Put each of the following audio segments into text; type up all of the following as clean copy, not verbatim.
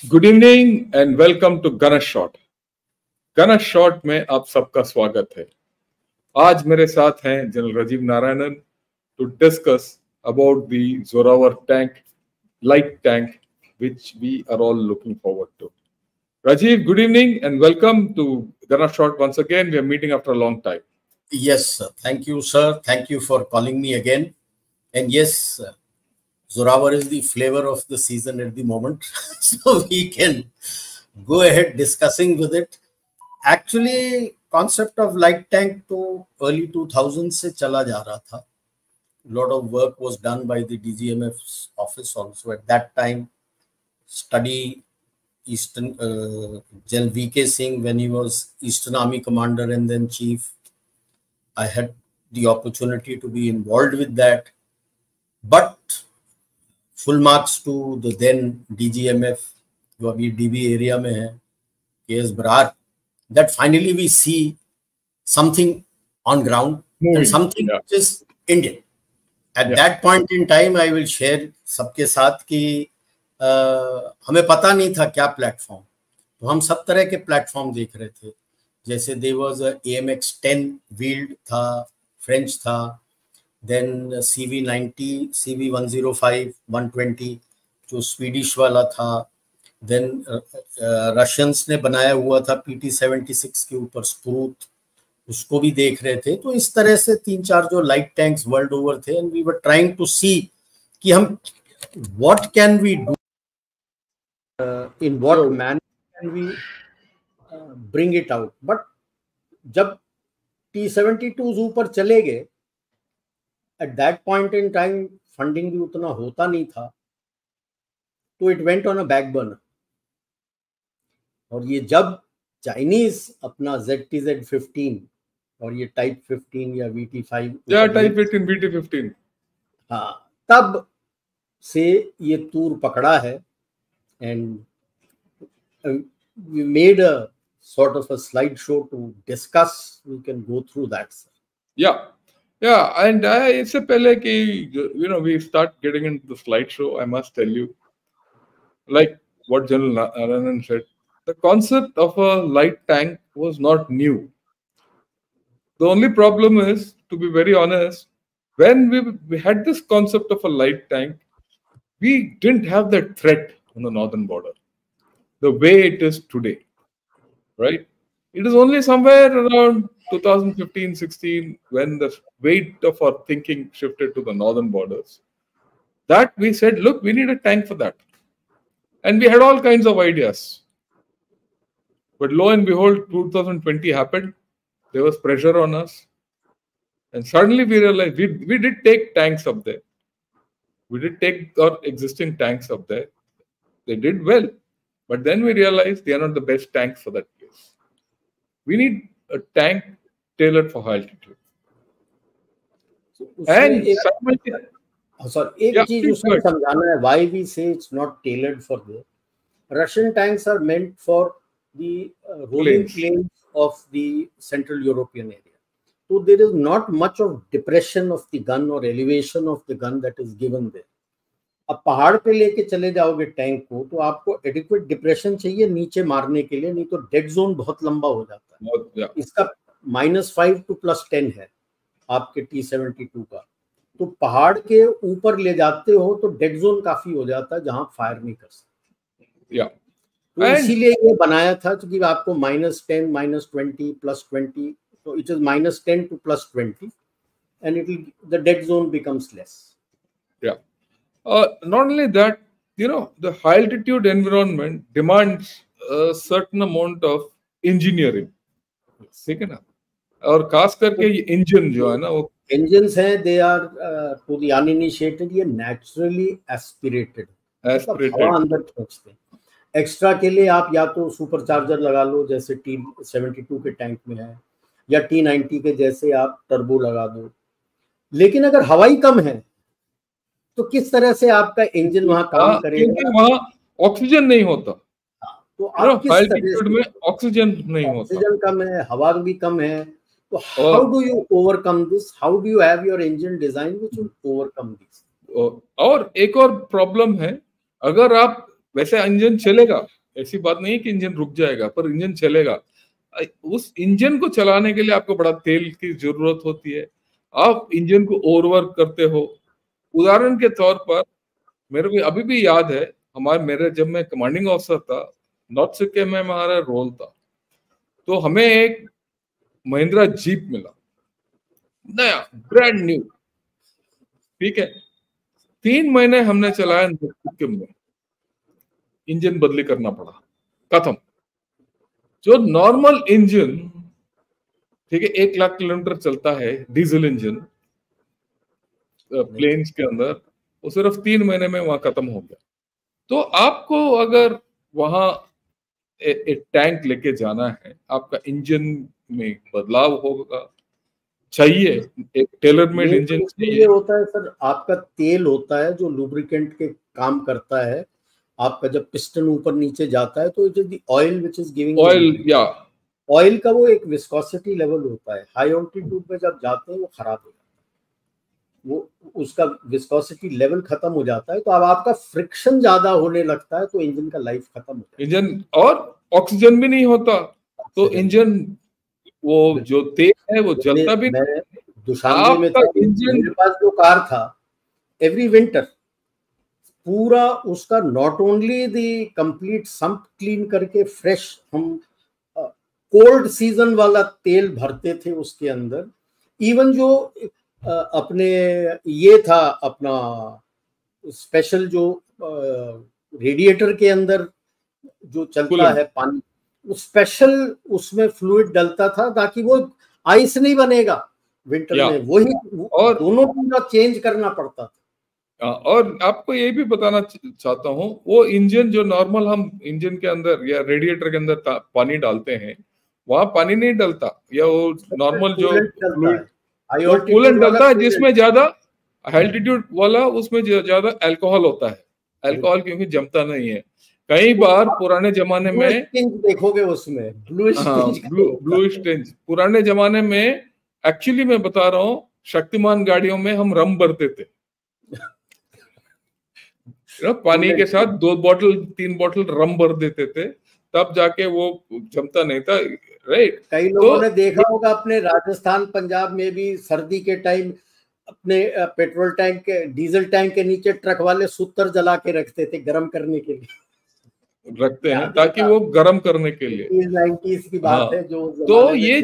Good evening and welcome to Ganesh shot. Ganesh shot में आप सबका स्वागत है। आज मेरे साथ हैं general Rajiv Narayanan to discuss about the Zorawar tank, light tank, which we are all looking forward to. Rajiv, good evening and welcome to Ganesh Shot once again. We are meeting after a long time. Yes, sir. Thank you, sir. Thank you for calling me again. And yes, Zorawar is the flavor of the season at the moment. So we can go ahead discussing with it. Actually, concept of light tank to early 2000s se chala ja raha tha. A lot of work was done by the DGMF's office also at that time. Study Eastern General VK Singh when he was Eastern Army Commander and then Chief. I had the opportunity to be involved with that, but full marks to the then DGMF, जो अभी DB area में है, KS Brar, that finally we see something on ground and something which is Indian. At that point in time, I will share सबके साथ कि हमें पता नहीं था क्या प्लेटफॉर्म, तो हम सब तरह के प्लेटफॉर्म देख रहे थे। जैसे there was a AMX-10 wheeled था, फ्रेंच था, then CV-90, CV-105, 120 जो स्वीडिश वाला था, then रशियंस ने बनाया हुआ था PT-76 के ऊपर स्प्रूत, उसको भी देख रहे थे। तो इस तरह से 3-4 जो लाइट टैंक्स वर्ल्ड ओवर थे, and we were trying to see कि हम what can we do, in what manner can we bring it out. But जब T-72 ऊपर चले गए, at that point in time funding भी उतना होता नहीं था, तो it went on a back burner. और ये जब चाइनीज अपना ZTZ-15 और ये टाइप 15 या VT5 टाइप 15 VT-15, हाँ, तब से ये तूर पकड़ा है। And we made a sort of a slideshow to discuss. We can go through that, sir. Yeah, and इससे पहले कि we start getting into the slideshow, I must tell you, like what General Narayanan said, the concept of a light tank was not new. The only problem is, to be very honest, when we had this concept of a light tank, we didn't have that threat on the northern border the way it is today, right? It is only somewhere around 2015-16 when the weight of our thinking shifted to the northern borders, that we said, look, we need a tank for that. And we had all kinds of ideas. But lo and behold, 2020 happened. There was pressure on us. And suddenly we realized we did take tanks up there. We did take our existing tanks up there. They did well. But then we realized they are not the best tanks for that place. We need a tank tailored for high altitude. And एक चीज उसमें समझाना है, why we say it's not tailored for this. Russian tanks are meant for the rolling plains of the Central European area. So there is not much of depression of the gun or elevation of the gun that is given there. अब पहाड़ पे लेके चले जाओगे tank को, तो आपको adequate depression चाहिए नीचे मारने के लिए, नहीं तो डेड जोन बहुत लंबा हो जाता है। इसका -5 to +10 है आपके T-72 का, तो पहाड़ के ऊपर ले जाते हो तो डेड जोन काफी हो जाता है जहां फायर नहीं कर सकते। तो इसीलिए ये बनाया था कि आपको -10, -20, +20, तो it is -10 to +20 and the dead zone becomes less. Not only that, the high altitude environment demands a certain amount of engineering. ठीक है ना? और खास करके ये इंजन जो है ना, वो इंजन्स हैं, they are to the uninitiated, ये naturally aspirated हवा अंदर खींचते हैं। एक्स्ट्रा के लिए आप या तो सुपर चार्जर लगा लो जैसे T-72 के टैंक में है, या T-90 के जैसे आप टर्बो लगा दो। लेकिन अगर हवाई कम है तो किस तरह से आपका इंजन वहां काम करेगा? क्योंकि वहां ऑक्सीजन नहीं होता, तो आप किस तरह में ऑक्सीजन नहीं होता, ऑक्सीजन कम है, हवा भी कम है, तो how do you overcome this? How do you have your engine design which will overcome this? और एक और प्रॉब्लम है, अगर आप वैसे इंजन चलेगा, ऐसी बात नहीं है कि इंजन रुक जाएगा, पर इंजन चलेगा। उस इंजन को चलाने के लिए आपको बड़ा तेल की जरूरत होती है। आप इंजन को ओवरवर्क करते हो। उदाहरण के तौर पर मेरे को अभी भी याद है, मेरे जब मैं कमांडिंग ऑफिसर था, नॉर्थ सिक्किम में हमारा रोल था, तो हमें एक महिंद्रा जीप मिला, नया ब्रांड न्यू, ठीक है। 3 महीने हमने चलाया नॉर्थ सिक्किम में, इंजन बदली करना पड़ा, खत्म। जो नॉर्मल इंजन, ठीक है, 1 लाख किलोमीटर चलता है डीजल इंजन प्लेन्स के अंदर, वो सिर्फ 3 महीने में वहां खत्म हो गया। तो आपको अगर वहां एक टैंक लेके जाना है, आपका इंजन में बदलाव होगा, चाहिए एक टेलर मेड इंजन चाहिए। होता है सर, आपका तेल होता है जो लुब्रिकेंट के काम करता है। आपका जब पिस्टन ऊपर नीचे जाता है तो it is the oil which is giving oil, या ऑयल का वो एक विस्कोसिटी लेवल होता है। हाई ऑल्टीट्यूड पे जब जाते हैं वो खराब हो जाता है, वो उसका विस्कोसिटी लेवल खत्म हो जाता है, तो अब आपका फ्रिक्शन ज्यादा होने लगता है, तो इंजन का लाइफ खत्म हो जाता है। इंजन, और ऑक्सीजन भी नहीं होता, तो इंजन वो जो तेल है वो जलता भी नहीं। दुशानबे में था, मेरे पास जो कार था, एवरी विंटर पूरा उसका not only the complete sump clean करके फ्रेश, हम कोल्ड सीजन वाला तेल भरते थे उसके अंदर। इवन जो अपने ये था अपना स्पेशल जो रेडिएटर के अंदर जो चलता है पानी, उस स्पेशल उसमें फ्लूइड डलता था ताकि वो आइस नहीं बनेगा विंटर में, वही और दोनों पूरा चेंज करना पड़ता था। और आपको ये भी बताना चाहता हूँ, वो इंजन जो नॉर्मल हम इंजन के अंदर या रेडिएटर के अंदर पानी डालते हैं, वहां पानी नहीं डलता, या वो नॉर्मल जो कूलेंट डलता है जिसमें ज्यादा एल्टीट्यूड वाला, उसमें ज्यादा अल्कोहल होता है। अल्कोहल क्योंकि जमता नहीं है। कई बार पुराने जमाने में देखोगे उसमें ब्लूइश टिंज, पुराने जमाने में एक्चुअली मैं बता रहा हूँ, शक्तिमान गाड़ियों में हम रम भरते थे पानी के साथ 2 बोतल 3 बोतल रम भर देते थे, तब जाके वो जमता नहीं था, राइट। कई लोगों ने देखा होगा अपने राजस्थान पंजाब में भी सर्दी के टाइम अपने पेट्रोल टैंक के, डीजल टैंक के नीचे ट्रक वाले सूतर जला के रखते थे गर्म करने के लिए, रखते हैं ताकि वो गर्म करने के लिए। 90s की बात है जो तो ये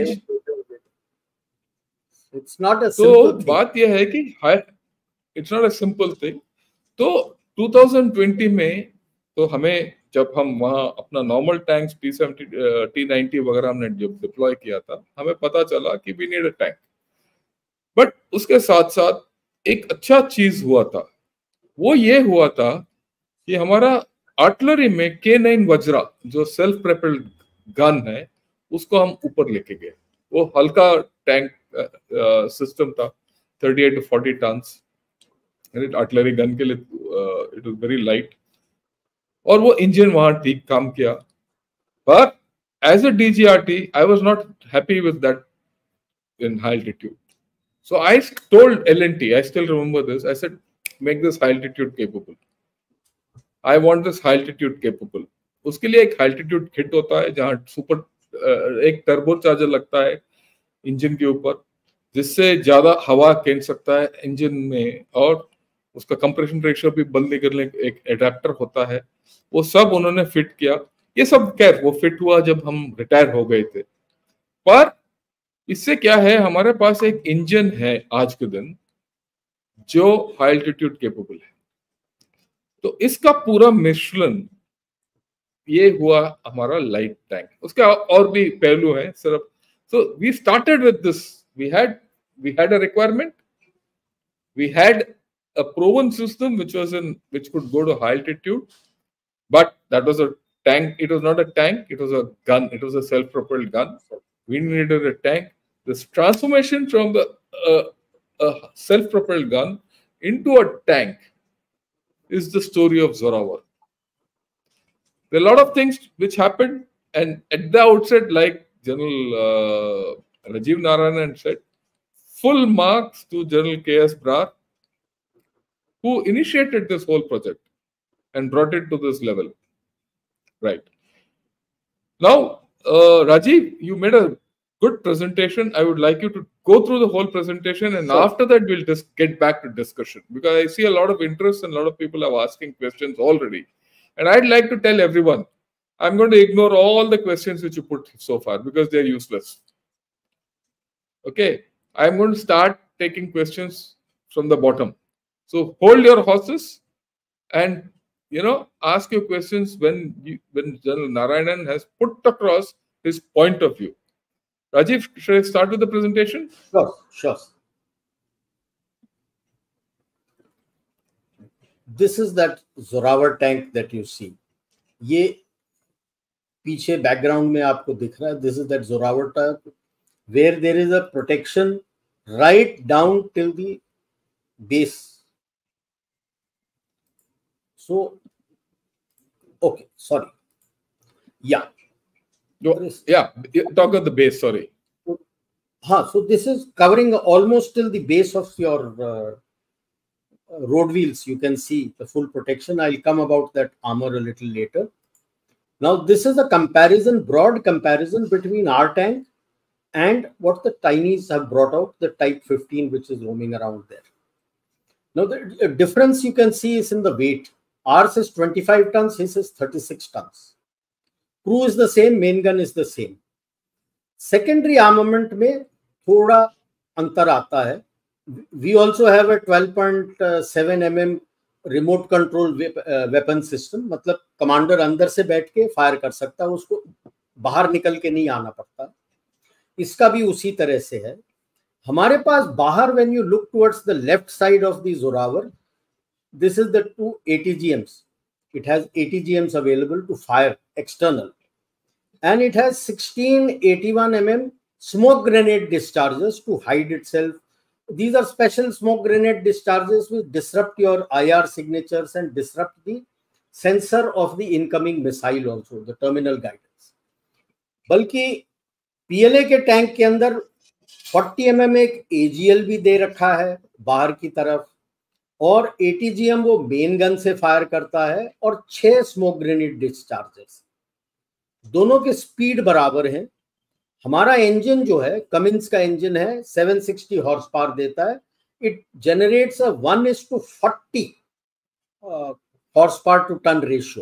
it's not a simple thing. बात ये है कि it's not a simple thing. तो 2020 में तो हमें, जब हम वहाँ अपना नॉर्मल टैंक्स T70 T90 वगैरह हमने जब डिप्लॉय किया था, हमें पता चला कि we need a tank. But उसके साथ साथ एक अच्छा चीज हुआ था, वो ये हुआ था कि हमारा आर्टिलरी में K9 वज्रा जो सेल्फ प्रोपेल्ड गन है, उसको हम ऊपर लेके गए। वो हल्का टैंक सिस्टम था, 38 to 40 टन आर्टिलरी गन के लिए, इट वाज वेरी लाइट, और वो इंजन वहां ठीक काम किया। पर as a DGRT I was not happy with that in high altitude, so I told L&T, I still remember this, I said make this high altitude capable, I want this high altitude capable. उसके लिए एक high altitude kit होता है जहां super एक turbo charger लगता है engine के ऊपर, जिससे ज्यादा हवा खींच सकता है इंजन में, और उसका कंप्रेशन रेशियो भी बदलने के लिए एक एडेप्टर होता है। वो सब उन्होंने फिट किया। ये सब खैर वो फिट हुआ जब हम रिटायर हो गए थे। पर इससे क्या है, हमारे पास एक इंजन है आज के दिन जो हाई एल्टीट्यूड केपेबल है। तो इसका पूरा मिश्रण ये हुआ हमारा लाइट टैंक। उसका और भी पहलू है सिर्फ। So we started with this, we had a requirement, we had a proven system which could go to high altitude, but that was a tank. It was not a tank, it was a gun, it was a self-propelled gun. We needed a tank. This transformation from the self-propelled gun into a tank is the story of Zorawar. There are a lot of things which happened, and at the outset, like General Rajiv Narayanan said, full marks to General K.S. Brar, who initiated this whole project and brought it to this level. Right. Now, Rajiv, you made a good presentation. I would like you to go through the whole presentation, and Sure. after that, we'll just get back to discussion, because I see a lot of interest and a lot of people are asking questions already. And I'd like to tell everyone, I'm going to ignore all the questions which you put so far because they're useless. Okay. I'm going to start taking questions from the bottom. So hold your horses and ask your questions when General Narayanan has put across his point of view. Rajiv, should I start with the presentation? Sure, sure. This is that Zorawar tank that you see. ये पीछे background में आपको दिख रहा है. This is that Zorawar tank where there is a protection right down till the base. So, okay, sorry. Yeah. Yeah, talk of the base, sorry. So this is covering almost till the base of your road wheels. You can see the full protection. I'll come about that armor a little later. Now, this is a comparison, broad comparison between our tank and what the Chinese have brought out, the Type 15, which is roaming around there. Now, the difference you can see is in the weight. Ours is 25 tons, his is 36 tons. Crew is the same, main gun is the same. Secondary armament में थोड़ा अंतर आता है. We also have a 12.7 mm remote control weapon system. मतलब commander अंदर से बैठ के फायर कर सकता है, उसको बाहर निकल के नहीं आना पड़ता. इसका भी उसी तरह से है. हमारे पास बाहर, when you look towards the left side of the Zorawar, this is the 2 ATGMs. It has ATGMs available to fire external. And it has 16 81 mm smoke grenade discharges to hide itself. These are special smoke grenade discharges which disrupt your IR signatures and disrupt the sensor of the incoming missile also, the terminal guidance. बल्कि PLA के tank के अंदर 40 mm एक AGL भी दे रखा है बाहर की तरफ, और ATGM वो मेन गन से फायर करता है, और 6 स्मोक ग्रेनेड डिस्चार्जेस. दोनों के स्पीड बराबर हैं. हमारा इंजन जो है कमिंस का इंजन है, 760 हॉर्स पावर देता है. It generates a 1:40 horse power to ton ratio.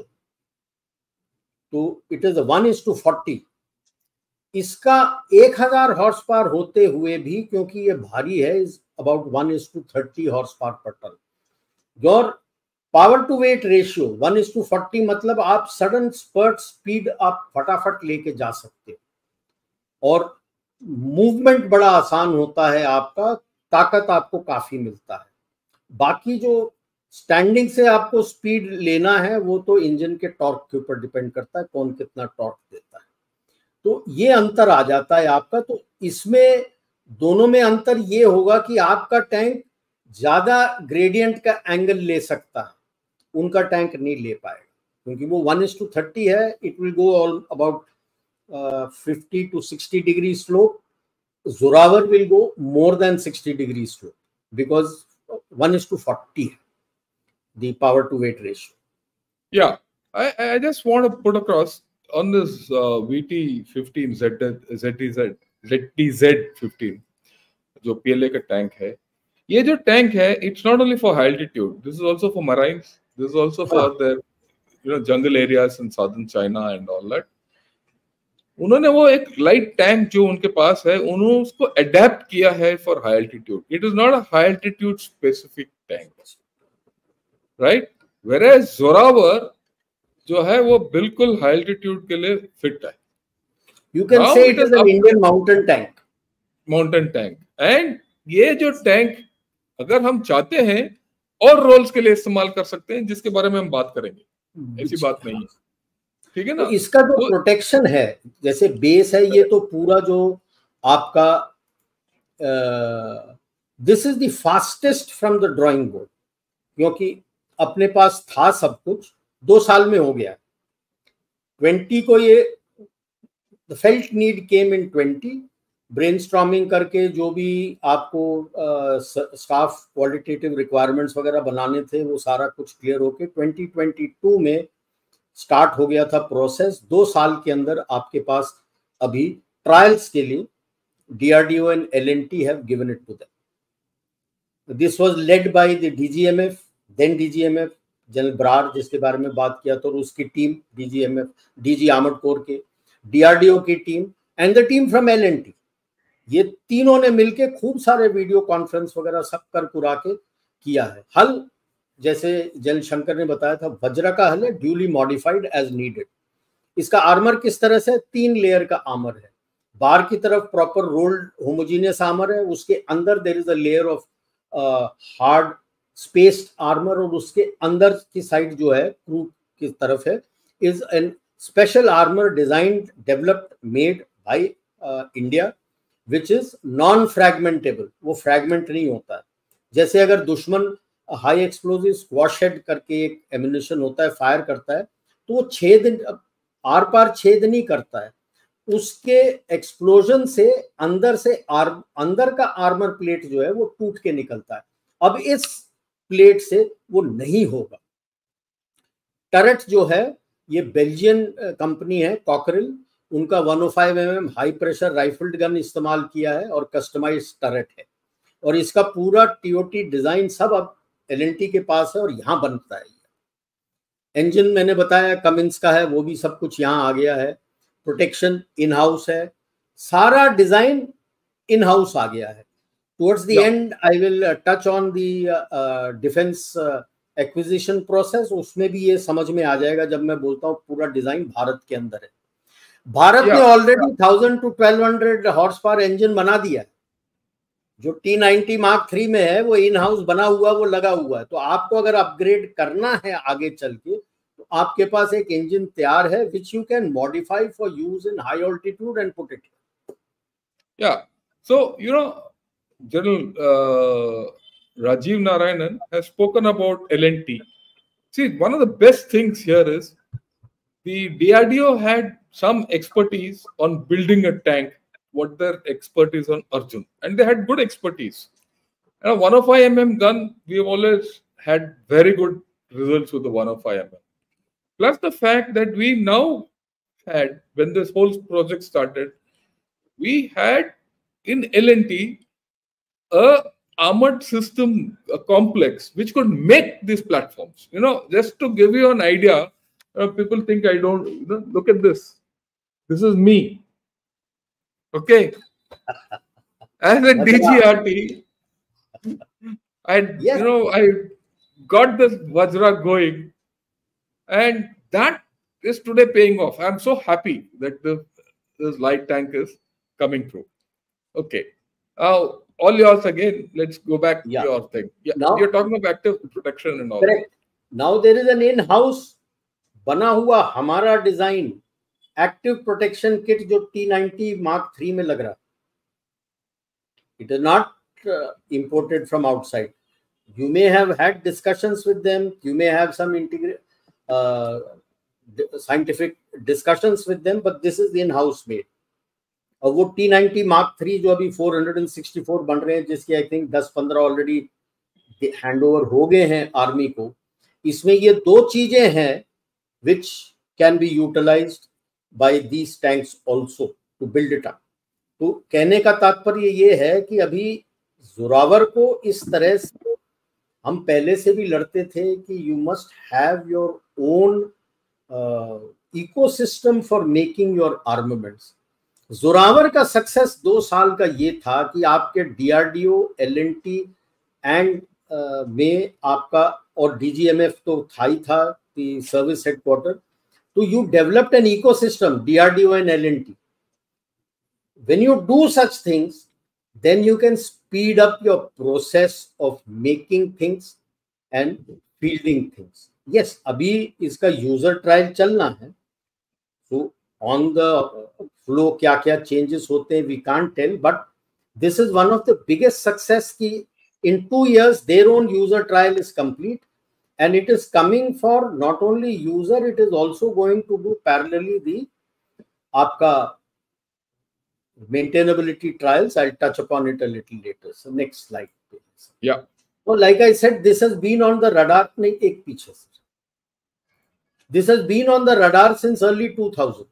तो इट इज 1:40. इसका 1000 हॉर्स पावर होते हुए भी, क्योंकि ये भारी है, is about 1:30 horse power per ton. Your power to weight ratio 1:40, मतलब आप सडन स्पर्ट स्पीड आप फटाफट लेके जा सकते हो, और मूवमेंट बड़ा आसान होता है आपका, ताकत आपको काफी मिलता है. बाकी जो स्टैंडिंग से आपको स्पीड लेना है वो तो इंजन के टॉर्क के ऊपर डिपेंड करता है, कौन कितना टॉर्क देता है. तो ये अंतर आ जाता है आपका. तो इसमें दोनों में अंतर ये होगा कि आपका टैंक ज्यादा ग्रेडियंट का एंगल ले सकता है, उनका टैंक नहीं ले पाएगा, क्योंकि वो 1:30 है. It will go all about 50 to 60 degree slope. Zorawar will go more than 60 degree slope because 1:40 the power to weight ratio. Yeah, I just want to put across on this VT-15 ZTZ-15 जो PLA का tank है. ये जो tank है, it's not only for high altitude. This is also for marines. This is also for the jungle areas in southern China and all that. उन्होंने वो एक light tank जो उनके पास है, उन्होंने उसको अडेप्ट किया है for high altitude. It is not a high altitude specific tank, right? Where Zorawar जो है वो बिल्कुल हाई एल्टीट्यूड के लिए फिट है. You can say it is an Indian mountain tank. Mountain tank. And ये जो टैंक अगर हम चाहते हैं और रोल्स के लिए इस्तेमाल कर सकते हैं, जिसके बारे में हम बात करेंगे. ऐसी बात नहीं है, ठीक है ना? तो इसका जो प्रोटेक्शन है, जैसे बेस है, ये तो पूरा जो आपका this is the fastest from the drawing board, क्योंकि अपने पास था सब कुछ, 2 साल में हो गया. 20 को ये the felt need came in 20. Brainstorming करके जो भी आपको स्टाफ क्वालिटेटिव रिक्वायरमेंट्स वगैरह बनाने थे, वो सारा कुछ क्लियर होके 2022 में स्टार्ट हो गया था प्रोसेस। 2 साल के अंदर आपके पास अभी ट्रायल्स के लिए DRDO and L&T have given it to them. This was led by the DGMF, then DGMF general Brar जिसके बारे में बात किया, तो उसकी team, DGMF DG armoured corps के, DRDO की team and the team from L&T, ये तीनों ने मिलके खूब सारे वीडियो कॉन्फ्रेंस वगैरह सब कर कुरा के किया है। हल जैसे जनरल शंकर ने बताया था, वज्र का हल है, ड्यूली मॉडिफाइड एज नीडेड। इसका आर्मर किस तरह से, 3 लेयर का आर्मर है। बाहर की तरफ प्रॉपर रोल्ड होमोजीनियस आर्मर है, उसके अंदर there is a layer of hard spaced armour, और उसके अंदर की साइड जो है क्रू की तरफ है is an special armour designed developed made by India which is non fragmentable. वो फ्रैगमेंट नहीं होता है। जैसे अगर दुश्मन हाई एक्सप्लोजिव स्क्वाश हेड करके एक एम्यूनिशन होता है, फायर करता है, तो वो छेद आर पार छेद नहीं करता है, उसके एक्सप्लोजन से अंदर का आर्मर प्लेट जो है वो टूट के निकलता है। अब इस प्लेट से वो नहीं होगा। टरेट जो है ये बेल्जियन कंपनी है कॉकरेल, उनका 105 mm high pressure rifled gun इस्तेमाल किया है और कस्टमाइज टरेट है, और इसका पूरा TOT डिजाइन सब अब L&T के पास है और यहाँ बनता है। इंजन मैंने बताया कमिंस का है, वो भी सब कुछ यहाँ आ गया है। प्रोटेक्शन इन हाउस है, सारा डिजाइन इन हाउस आ गया है। Towards the end I will touch on the defence acquisition process, उसमें भी ये समझ में आ जाएगा जब मैं बोलता हूँ पूरा डिजाइन भारत के अंदर है। भारत ने already 1000 to 1200 horse power engine बना दिया है। जो T90 Mark 3 में है वो इन हाउस बना हुआ, वो लगा हुआ है। तो आपको अगर अपग्रेड करना है आगे चल के, तो आपके पास एक इंजन तैयार है which you can modify for use in high altitude and put it here. Yeah. So, General Rajiv Narayanan has spoken about L&T. See, one of the best things here is the DRDO had some expertise on building a tank, what their expertise on Arjun, and they had good expertise. And a 105 mm gun, we have always had very good results with the 105 mm. Plus the fact that we now had, when this whole project started, we had in L&T a armored system complex which could make these platforms. Just to give you an idea, people think I don't, look at this. This is me. Okay. As a DGRT, I got this Vajra going, and that is today paying off. I'm so happy that this light tank is coming through. Okay. All yours again. Let's go back to your thing. Yeah, now, you're talking about active protection and all. Correct. Now there is an in-house बना हुआ हमारा design active protection kit जो T90 Mark 3 में लग रहा। It is not imported from outside. You may have had discussions with them. You may have some scientific discussions with them, but this is the in-house made. और वो T90 Mark 3 जो अभी 464 बन रहे हैं, जिसके आई थिंक 10-15 ऑलरेडी हैंडओवर हो गए हैं आर्मी को, इसमें ये 2 चीजें हैं which can be utilized by these tanks also to build it up. तो कहने का तात्पर्य ये है कि अभी जोरावर को इस तरह से हम पहले से भी लड़ते थे कि you must have your own ecosystem for making your armaments. Zorawar का सक्सेस 2 साल का ये था कि आपके DRDO, L&T एंड में आपका, और DGMF तो था ही था, the service headquarter. So you developed an ecosystem, DRDO and L&T. When you do such things, then you can speed up your process of making things and fielding things. Yes, अभी इसका user trial चलना है. So on the flow क्या-क्या changes होते हैं, we can't tell. But this is one of the biggest success कि in 2 years their own user trial is complete. And it is coming for not only user, it is also going to do parallelly the आपका maintainability trials. I'll touch upon it a little later. So next slide, please. Yeah. So like I said, this has been on the radar. नहीं, एक पीछे से. This has been on the radar since early 2000.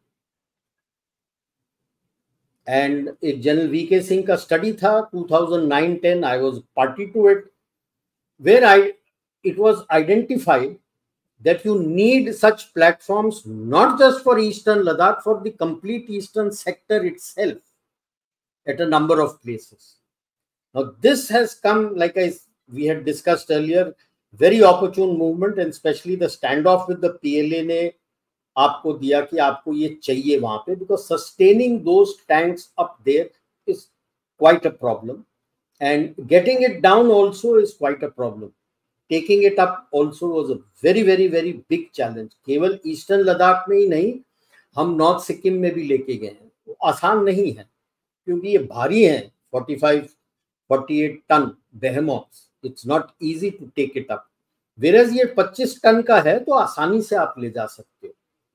And एक general V K Singh का study था 2009-10, I was party to it, where it was identified that you need such platforms not just for Eastern Ladakh, for the complete Eastern sector itself at a number of places. Now this has come, like we had discussed earlier, very opportune movement, and especially the standoff with the PLA ने आपको दिया कि आपको ये चाहिए वहां पे, because sustaining those tanks up there is quite a problem, and getting it down also is quite a problem. Taking it up also was a very very very big challenge. केवल ईस्टर्न लद्दाख में ही नहीं, हम north Sikkim में भी लेके गए हैं. वो आसान नहीं है क्योंकि ये भारी हैं, 45-48 ton behemoths. It's not easy to take it up. Whereas ये 25 टन का है तो आसानी से आप ले जा सकते हो.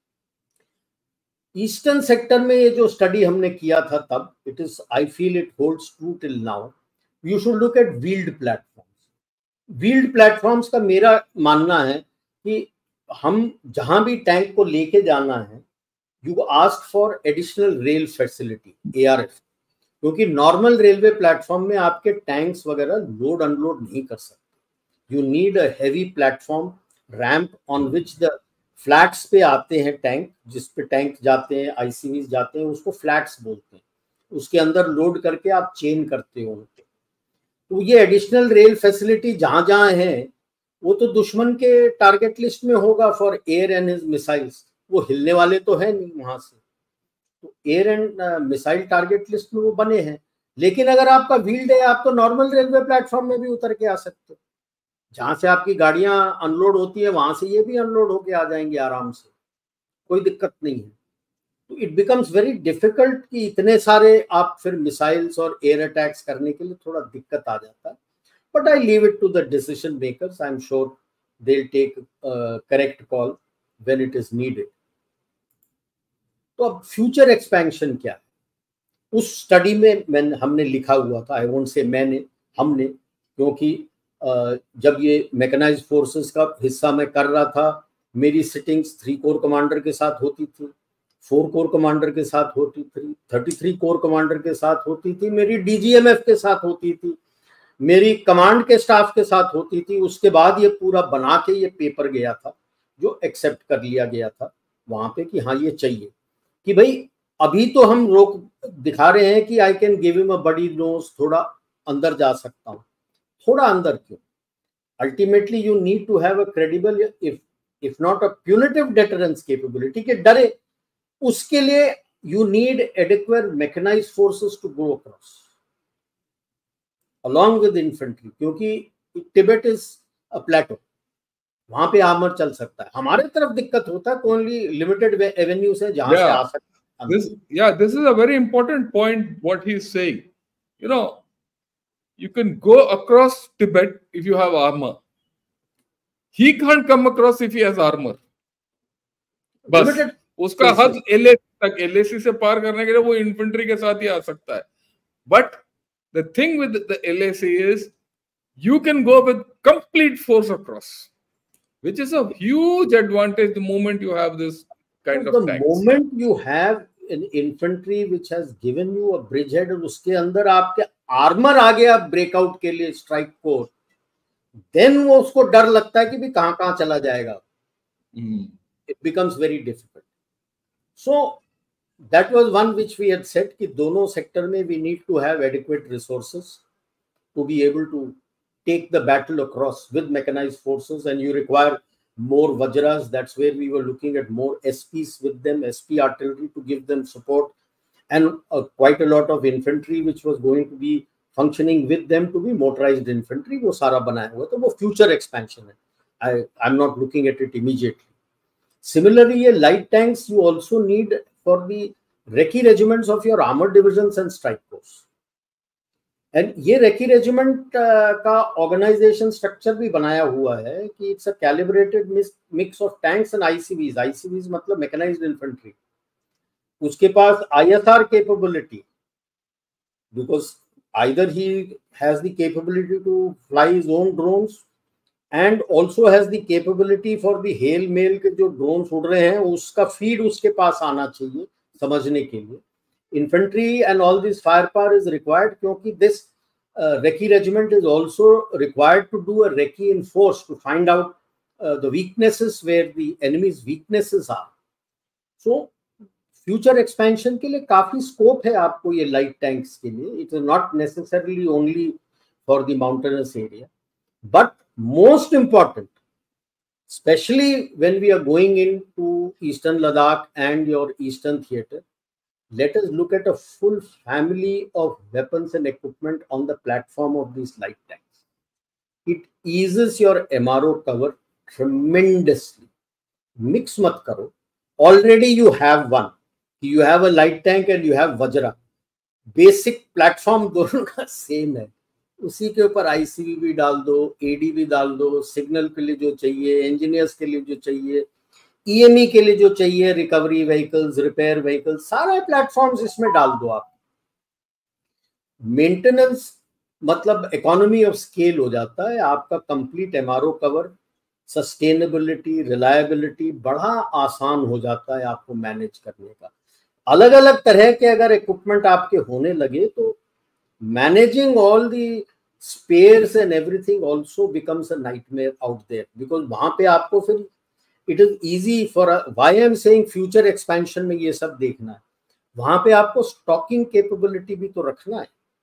ईस्टर्न सेक्टर में ये जो स्टडी हमने किया था तब, it is, I feel it holds true till now. You should look at wheeled platforms. Wheeled platforms का मेरा मानना है कि हम जहां भी टैंक को लेके जाना है, you ask for additional rail facility, ARF, क्योंकि नॉर्मल रेलवे प्लेटफॉर्म में आपके टैंक्स वगैरह लोड अनलोड नहीं कर सकते. You need a heavy platform ramp on which the flats पे आते हैं टैंक, जिस पे टैंक जाते हैं, ICVs जाते हैं, उसको फ्लैट्स बोलते हैं. उसके अंदर लोड करके आप चेन करते हो उनके. तो ये एडिशनल रेल फैसिलिटी जहां जहां है, वो तो दुश्मन के टारगेट लिस्ट में होगा for air and his missiles. वो हिलने वाले तो है नहीं वहां से, तो air and missile target list में वो बने हैं. लेकिन अगर आपका व्हील्ड है, आप तो नॉर्मल रेलवे प्लेटफॉर्म में भी उतर के आ सकते हो. जहां से आपकी गाड़ियां अनलोड होती है, वहां से ये भी अनलोड होके आ जाएंगे आराम से, कोई दिक्कत नहीं है. तो इट बिकम्स वेरी डिफिकल्ट कि इतने सारे आप फिर मिसाइल्स और एयर अटैक्स करने के लिए थोड़ा दिक्कत आ जाता है. But I leave it to the decision makers. I am sure they will take correct call when it is needed. तो अब फ्यूचर एक्सपेंशन क्या है, उस स्टडी में हमने लिखा हुआ था. आई वोंट से हमने, क्योंकि जब ये मैकेनाइज्ड फोर्सेस का हिस्सा मैं कर रहा था, मेरी सिटिंग्स 3 कोर कमांडर के साथ होती थी, 4 कोर कमांडर के साथ होती थी, 33 कोर कमांडर के साथ होती थी, मेरी DGMF के साथ होती थी, मेरी कमांड के स्टाफ के साथ होती थी. उसके बाद ये पूरा बना के ये पेपर गया था, जो एक्सेप्ट कर लिया गया था वहां पे कि हाँ ये चाहिए. कि भाई अभी तो हम रोक दिखा रहे हैं कि I can give him a bloody nose, थोड़ा अंदर जा सकता हूँ. थोड़ा अंदर क्यों? Ultimately you need to have a credible, if not a punitive deterrence capability, के डरे. उसके लिए you need adequate mechanized forces to go across along with infantry, क्योंकि टिबेट इज अ प्लेटो, वहां पे आर्मर चल सकता है. हमारे तरफ दिक्कत होता है, ओनली लिमिटेड एवेन्यूज है जहां से आ सकता है. This is a very important point what he is saying. You know, you can go across Tibet if you have armor. He can't come across if he has armor. बस उसका हद LAC तक, LAC से पार करने के लिए वो infantry के साथ ही आ सकता है. But the thing with the LAC is you can go with complete force across, which is a huge advantage the moment you have this kind of tanks. The moment you have an infantry which has given you a bridgehead और उसके अंदर आपके armour आ गया breakout के लिए strike corps, then वो उसको डर लगता है कि भी कहां चला जाएगा. It becomes very difficult. So that was one which we had said कि दोनों सेक्टर में we need to have adequate resources to be able to take the battle across with mechanized forces, and you require more Vajras. That's where we were looking at more SPs with them, SP artillery to give them support, and quite a lot of infantry which was going to be functioning with them to be motorized infantry. वो सारा बनाया हुआ, तो वो future expansion है. I'm not looking at it immediately. Similarly, ये light tanks you also need for the recce regiments of your armored divisions and strike force. And ये recce regiment का organization structure भी बनाया हुआ है कि it's a calibrated mix of tanks and ICVs. ICVs मतलब mechanized infantry. उसके पास ISR capability, because either he has the capability to fly his own drones and also has the capability for the HALE MALE के जो drones उड़ रहे हैं उसका feed उसके पास आना चाहिए समझने के लिए. Infantry and all this fire power is required, क्योंकि this recce regiment is also required to do a recce in force to find out the weaknesses where the enemy's weaknesses are. So future expansion के लिए काफी scope है आपको ये light tanks के लिए. It is not necessarily only for the mountainous area, but most important, especially when we are going into eastern Ladakh and your eastern theater, let us look at a full family of weapons and equipment on the platform of these light tanks. It eases your MRO cover tremendously. Mix mat karo. Already you have one. You have a light tank and you have Vajra. Basic platform दोनों का same है. उसी के ऊपर ICV भी डाल दो, AD भी डाल दो, सिग्नल के लिए जो चाहिए, इंजीनियर्स के लिए जो चाहिए, EME के लिए जो चाहिए, रिकवरी व्हीकल्स, रिपेयर व्हीकल्स, सारे प्लेटफॉर्म्स इसमें डाल दो आप. मेंटेनेंस मतलब इकोनॉमी ऑफ स्केल हो जाता है. आपका complete MRO cover, sustainability, reliability बड़ा आसान हो जाता है आपको मैनेज करने का. अलग अलग तरह के अगर इक्विपमेंट आपके होने लगे तो managing all the spares and everything also becomes a nightmare out there, because वहां पे आपको फिर it is easy for, why I am saying future expansion में ये सब देखना है. वहां पे आपको स्टॉकिंग कैपेबिलिटी भी तो रखना है.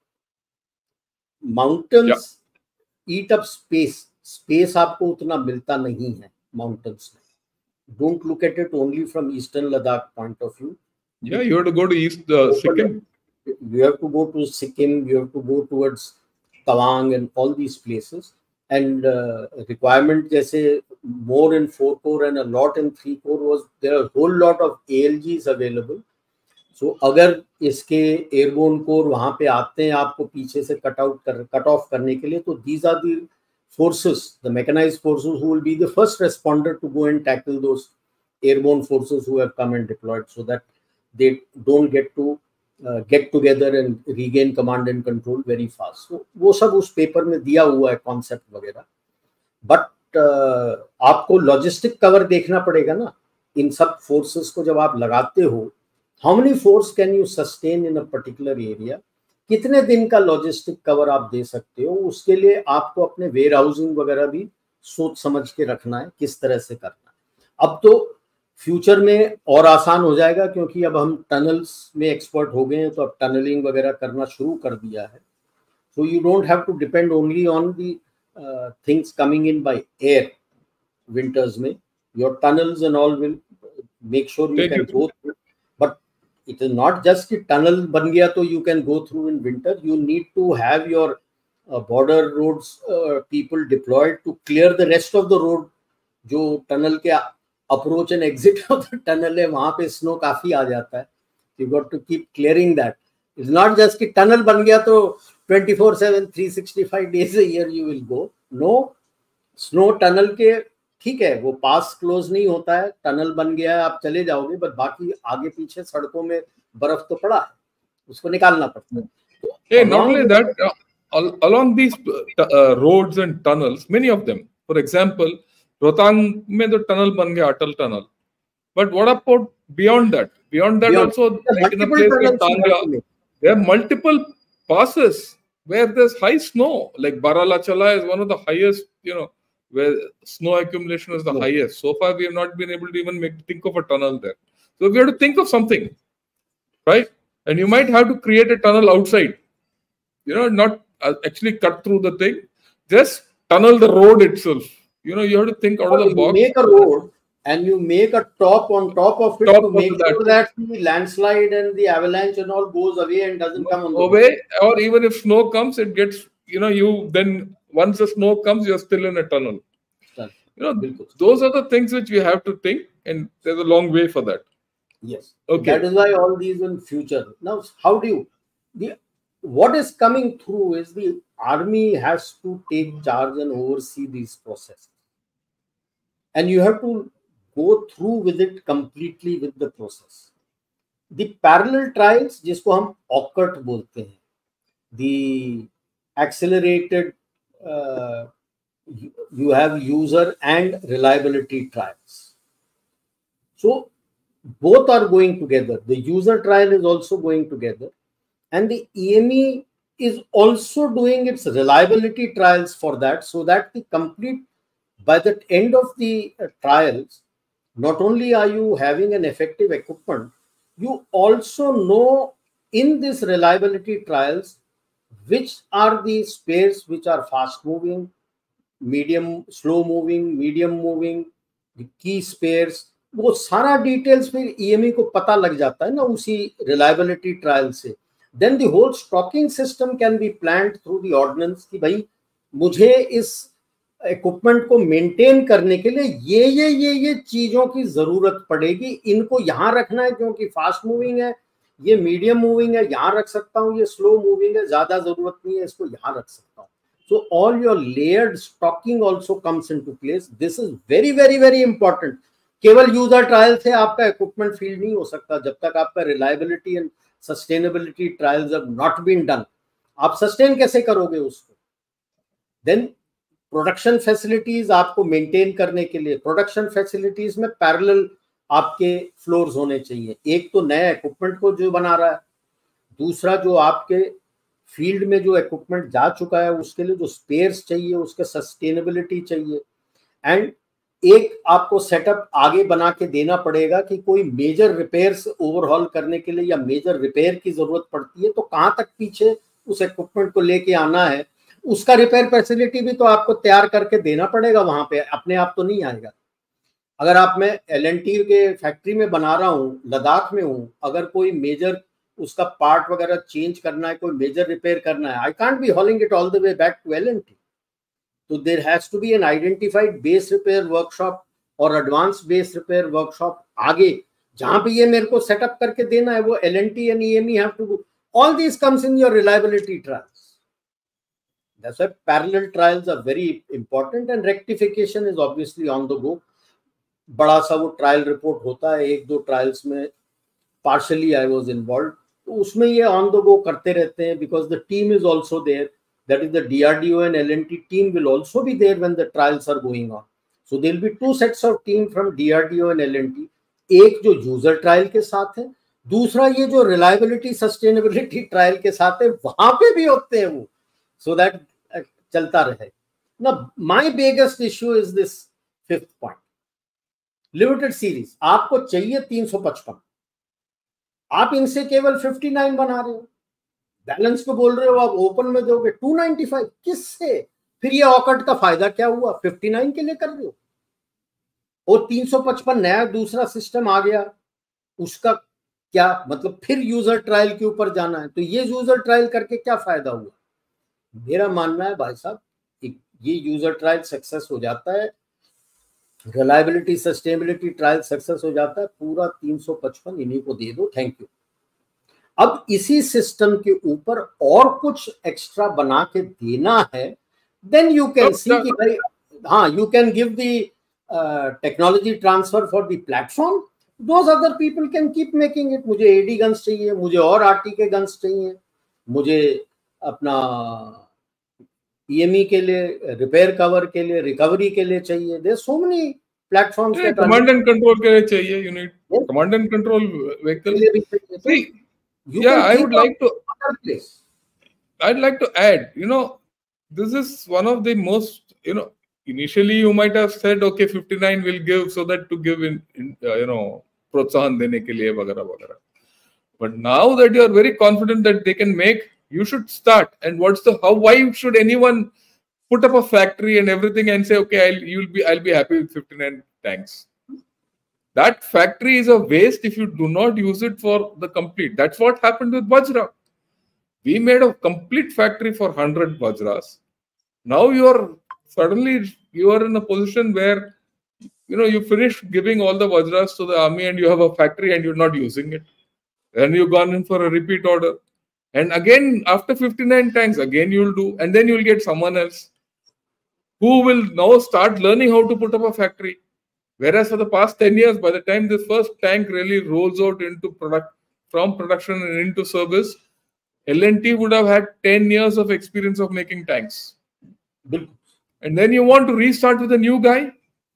Mountains eat up space. Space आपको उतना मिलता नहीं है माउंटेन्स में. Don't look at it only from eastern Ladakh point of view. Yeah, you have to go to East Sikkim. You have to go to Sikkim, you have to go towards Tawang and all these places. And requirement जैसे more in 4 core and a lot in 3 core was, there are a whole lot of ALGs available. So अगर इसके airborne core वहाँ पे आते हैं आपको पीछे से कट ऑफ करने के लिए, तो these are the forces, the mechanized forces who will be the first responder to go and tackle those airborne forces who have come and deployed, so that they don't get to get together and regain command and control very fast. So वो सब उस paper में दिया हुआ है concept वगैरह. But आपको logistic cover देखना पड़ेगा ना इन सब फोर्सेस को. जब आप लगाते हो, how many force can you sustain in a particular area, कितने दिन का लॉजिस्टिक कवर आप दे सकते हो, उसके लिए आपको अपने वेयर हाउसिंग वगैरह भी सोच समझ के रखना है, किस तरह से करना है. अब तो फ्यूचर में और आसान हो जाएगा, क्योंकि अब हम टनल्स में एक्सपर्ट हो गए हैं, तो अब टनलिंग वगैरह करना शुरू कर दिया है. So you don't have to depend only on the things coming in by air. Winters में your tunnels and all will make sure you can go through. But it is not just कि tunnel बन गया तो you can go through in winter. You need to have your border roads people deployed to clear the rest of the road. जो tunnel के approach and exit of the tunnel है, वहां पे snow काफी आ जाता है. You got to keep clearing that. It's not just कि टनल बन गया तो 24/7 365 days a year you will go. No, snow tunnel के ठीक है, वो पास क्लोज नहीं होता है, टनल बन गया है आप चले जाओगे, बट बाकी आगे पीछे सड़कों में बर्फ तो पड़ा है, उसको निकालना पड़ता है. Hey, not only that, along these roads and tunnels, many of them, for example, Rohtang में तो टनल बन गया, Atal tunnel. But what about beyond that? Beyond that also, like in a place like Tanga, there are multiple passes where there's high snow. Like Baralachala is one of the highest, where snow accumulation is the highest. So far, we have not been able to even think of a tunnel there. So we have to think of something, right? And you might have to create a tunnel outside. Not actually cut through the thing, just tunnel the road itself. You have to think out of the box. You make a road and you make a top on top of it to make sure that the landslide and the avalanche and all goes away and doesn't come on the way. Or even if snow comes, it gets, you then once the snow comes, you're still in a tunnel. Those are the things which we have to think, and there's a long way for that. Yes. Okay. That is why all these in future. Now, how do you, what is coming through is the army has to take charge and oversee these processes. And you have to go through with it completely with the process. The parallel trials, जिसको हम OCCAT बोलते हैं, the accelerated you have user and reliability trials. So both are going together. The user trial is also going together, and the EME is also doing its reliability trials for that, so that the complete, by the end of the trials, not only are you having an effective equipment, you also know in this reliability trials which are the spares which are fast moving, slow moving, medium moving, की spares, वो सारा details फिर EME को पता लग जाता है ना उसी रिलायबिलिटी ट्रायल से. Then the whole stocking system can be planned through the ordnance कि भाई मुझे इस इक्विपमेंट को मेंटेन करने के लिए ये चीजों की जरूरत पड़ेगी, इनको यहाँ रखना है क्योंकि फास्ट मूविंग है, ये मीडियम मूविंग है यहाँ रख सकता हूँ, ये स्लो मूविंग है ज्यादा जरूरत नहीं है इसको यहाँ रख सकता हूँ. So all your layered stocking also comes into place. This is very, very, very important. केवल यूजर ट्रायल से आपका इक्विपमेंट फील्ड नहीं हो सकता जब तक आपका reliability and sustainability trials have not been done. आप सस्टेन कैसे करोगे उसको? देन प्रोडक्शन फैसिलिटीज आपको मेंटेन करने के लिए, प्रोडक्शन फैसिलिटीज में पैरेलल आपके फ्लोर्स होने चाहिए. एक तो नया इक्विपमेंट को जो बना रहा है, दूसरा जो आपके फील्ड में जो इक्विपमेंट जा चुका है उसके लिए जो स्पेयर्स चाहिए, उसके सस्टेनेबिलिटी चाहिए. एंड एक आपको सेटअप आगे बना के देना पड़ेगा कि कोई मेजर रिपेयर्स ओवरहॉल करने के लिए या मेजर रिपेयर की जरूरत पड़ती है तो कहाँ तक पीछे उस इक्विपमेंट को लेके आना है, उसका रिपेयर फैसिलिटी भी तो आपको तैयार करके देना पड़ेगा. वहां पे अपने आप तो नहीं आएगा. अगर आप मैं L&T के फैक्ट्री में बना रहा हूँ, लद्दाख में हूँ, अगर कोई मेजर उसका पार्ट वगैरह चेंज करना है, कोई मेजर रिपेयर करना है, I can't be hauling it all the way back to L&T. तो there has to be an identified base repair workshop और एडवांस बेस रिपेयर वर्कशॉप आगे जहां पे ये मेरे को सेटअप करके देना है. वो L&T and EME have to do. All these comes in your reliability trials. That's why parallel trials are very important and rectification is obviously on the go. बड़ा सा वो ट्रायल रिपोर्ट होता है, एक दो ट्रायल्स में partially I was involved, तो उसमें ये on the go करते रहते हैं because the team is also there. That is the DRDO and L&T team will also be there when the trials are going on. So there will be two sets of team from DRDO and L&T. एक जो user trial के साथ है, दूसरा ये जो reliability sustainability trial के साथ है, वहां पे भी होते हैं वो, so that चलता रहे. Now my biggest issue is this fifth point. Limited series आपको चाहिए 355, आप इनसे केवल 59 बना रहे हो, बैलेंस को बोल रहे हो आप ओपन में दोगे 295. किससे? फिर ये ऑकट का फायदा क्या हुआ? 59 के लिए कर रहे हो और 355 नया दूसरा सिस्टम आ गया, उसका क्या मतलब? फिर यूजर ट्रायल के ऊपर जाना है, तो ये यूजर ट्रायल करके क्या फायदा हुआ? मेरा मानना है भाई साहब, ये यूजर ट्रायल सक्सेस हो जाता है, रिलायबिलिटी सस्टेनेबिलिटी ट्रायल सक्सेस हो जाता है, पूरा 355 इन्हीं को दे दो, थैंक यू. अब इसी सिस्टम के ऊपर और कुछ एक्स्ट्रा बना के देना है, देन यू कैन सी कि भाई हाँ, you can give the technology transfer for the platform. Those other people can keep making it. मुझे एडी गन्स चाहिए, मुझे और आरटी के गन्स चाहिए, मुझे अपना EME के लिए रिपेयर कवर के लिए रिकवरी के लिए चाहिए. There so many platforms. Command and control के लिए चाहिए, unit command and control vehicle. Yeah, I would like to. I'd like to add. This is one of the most. Initially you might have said, okay, 59 will give so that to give in प्रोत्साहन देने के लिए वगैरह वगैरह. But now that you are very confident that they can make, you should start. And why should anyone put up a factory and everything and say, okay, I'll be happy with 59 tanks? That factory is a waste if you do not use it for the complete. That's what happened with Vajra. We made a complete factory for 100 Vajras. Now you are in a position where you finished giving all the Vajras to the army and you have a factory and you're not using it. Then you've gone in for a repeat order. And again, after 59 tanks, again you'll do. And then you'll get someone else who will now start learning how to put up a factory. Whereas for the past 10 years, by the time this first tank really rolls out into from production and into service, L&T would have had 10 years of experience of making tanks. and then you want to restart with a new guy.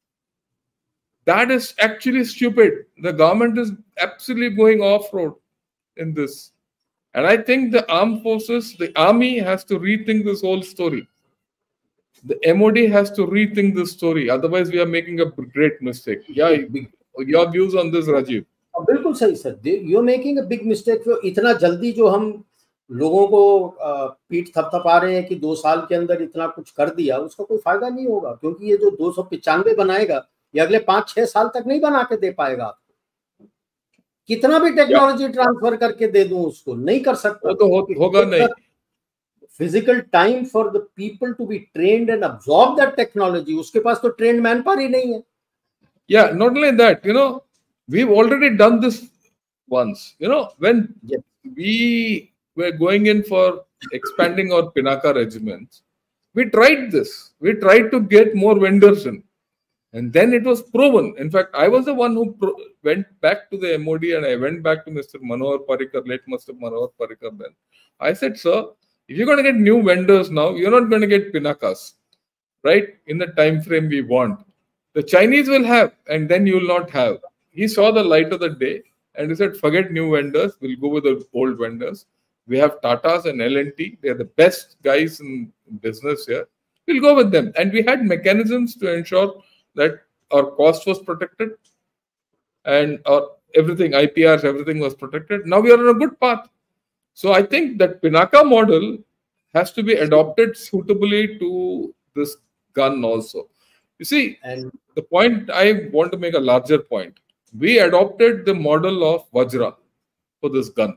That is actually stupid. The government is absolutely going off-road in this. And I think the armed forces, the army has to rethink this whole story. The MOD has to rethink this story. Otherwise, we are making a great mistake. Yeah, your views on this, Rajiv? बिल्कुल सही sir. You're making a big mistake. इतना जल्दी जो हम लोगों को पीठ थपथपा रहे हैं कि 2 साल के अंदर इतना कुछ कर दिया, उसका कोई फायदा नहीं होगा, क्योंकि ये जो 295 बनाएगा ये अगले 5-6 साल तक नहीं बना के दे पाएगा. कितना भी टेक्नोलॉजी ट्रांसफर करके दे दूं उसको, नहीं कर सकता. तो होगा नहीं. Physical time for the people to be trained and absorb that technology, उसके पास तो ट्रेन्ड मैन पावर ही नहीं है. Yeah, not only that, we've already done this once. When we were going in for expanding our Pinaka regiments, we tried this. We tried to get more vendors in. And then it was proven. In fact, I was the one who went back to the MOD, and I went back to Mr. Manohar Parrikar, late Mr. Manohar Parrikar then. I said, sir, if you're going to get new vendors now, you're not going to get Pinakas, right? In the time frame we want. The Chinese will have, and then you will not have. He saw the light of the day, and he said, forget new vendors. We'll go with the old vendors. We have Tatas and L&T. They're the best guys in business here. We'll go with them. And we had mechanisms to ensure that our cost was protected and our everything, IPRs, everything was protected. Now we are on a good path. So I think that Pinaka model has to be adopted suitably to this gun also. You see, and the point I want to make a larger point. We adopted the model of Vajra for this gun.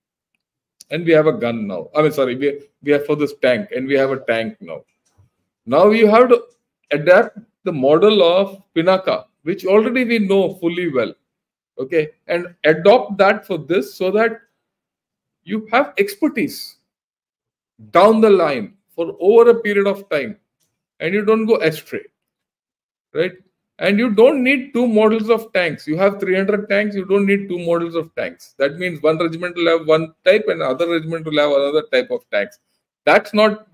And we have a gun now. I mean, sorry, we have for this tank, and we have a tank now. Now you have to adapt the model of Pinaka, which already we know fully well, okay, and adopt that for this so that you have expertise down the line for over a period of time, and you don't go astray, right? And you don't need 2 models of tanks. You have 300 tanks, you don't need 2 models of tanks. That means one regiment will have one type and other regiment will have another type of tanks. That's not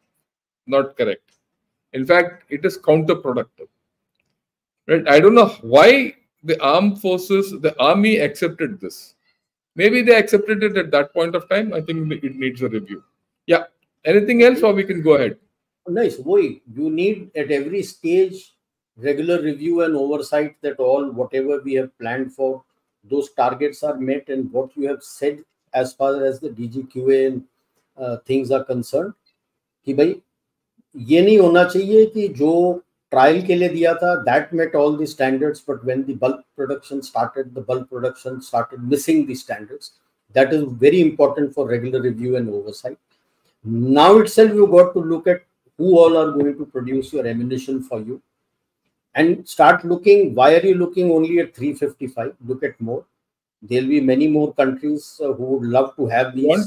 correct. In fact, it is counterproductive. Right? I don't know why the armed forces, the army accepted this. Maybe they accepted it at that point of time. I think it needs a review. Yeah. Anything else, or we can go ahead? Nice. You need at every stage regular review and oversight that whatever we have planned for, those targets are met, and what you have said as far as the DGQA and things are concerned. कि भाई ये नहीं होना चाहिए कि जो trial के लिए दिया था that met all the standards, but when the bulk production started missing the standards. That is very important for regular review and oversight. Now itself you got to look at who all are going to produce your ammunition for you, and start looking. Why are you looking only at 355? Look at more. There will be many more countries who would love to have these.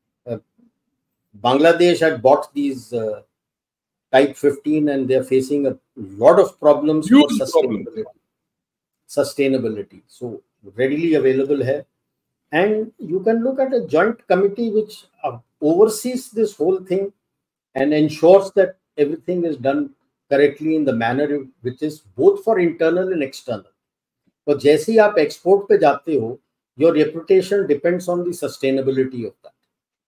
Bangladesh had bought these Type 15, and they're facing a lot of problems for sustainability. So readily available here, and you can look at a joint committee which oversees this whole thing and ensures that everything is done correctly in the manner which is both for internal and external. So जैसे ही आप export पे जाते हो, your reputation depends on the sustainability of that.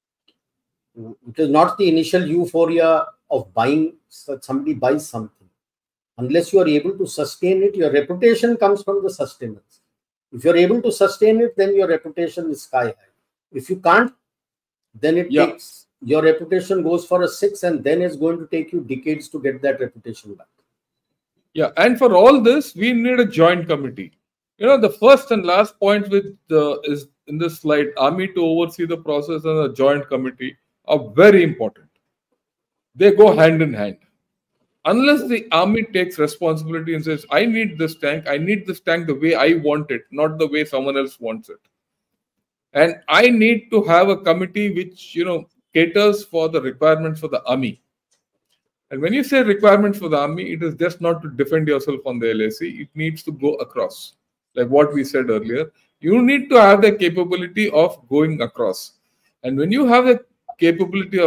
It is not the initial euphoria of buying, somebody buys something. Unless you are able to sustain it, your reputation comes from the sustenance. If you're able to sustain it, then your reputation is sky high. If you can't, then it takes, your reputation goes for a 6, and then it's going to take you decades to get that reputation back. Yeah, and for all this, we need a joint committee. The first and last point is in this slide, Army to oversee the process and a joint committee are very important. They go hand in hand. Unless the Army takes responsibility and says, I need this tank the way I want it, not the way someone else wants it. And I need to have a committee which, caters for the requirements for the Army. And when you say requirements for the Army, it is just not to defend yourself on the LAC. It needs to go across. Like what we said earlier, you need to have the capability of going across. And when you have the capability of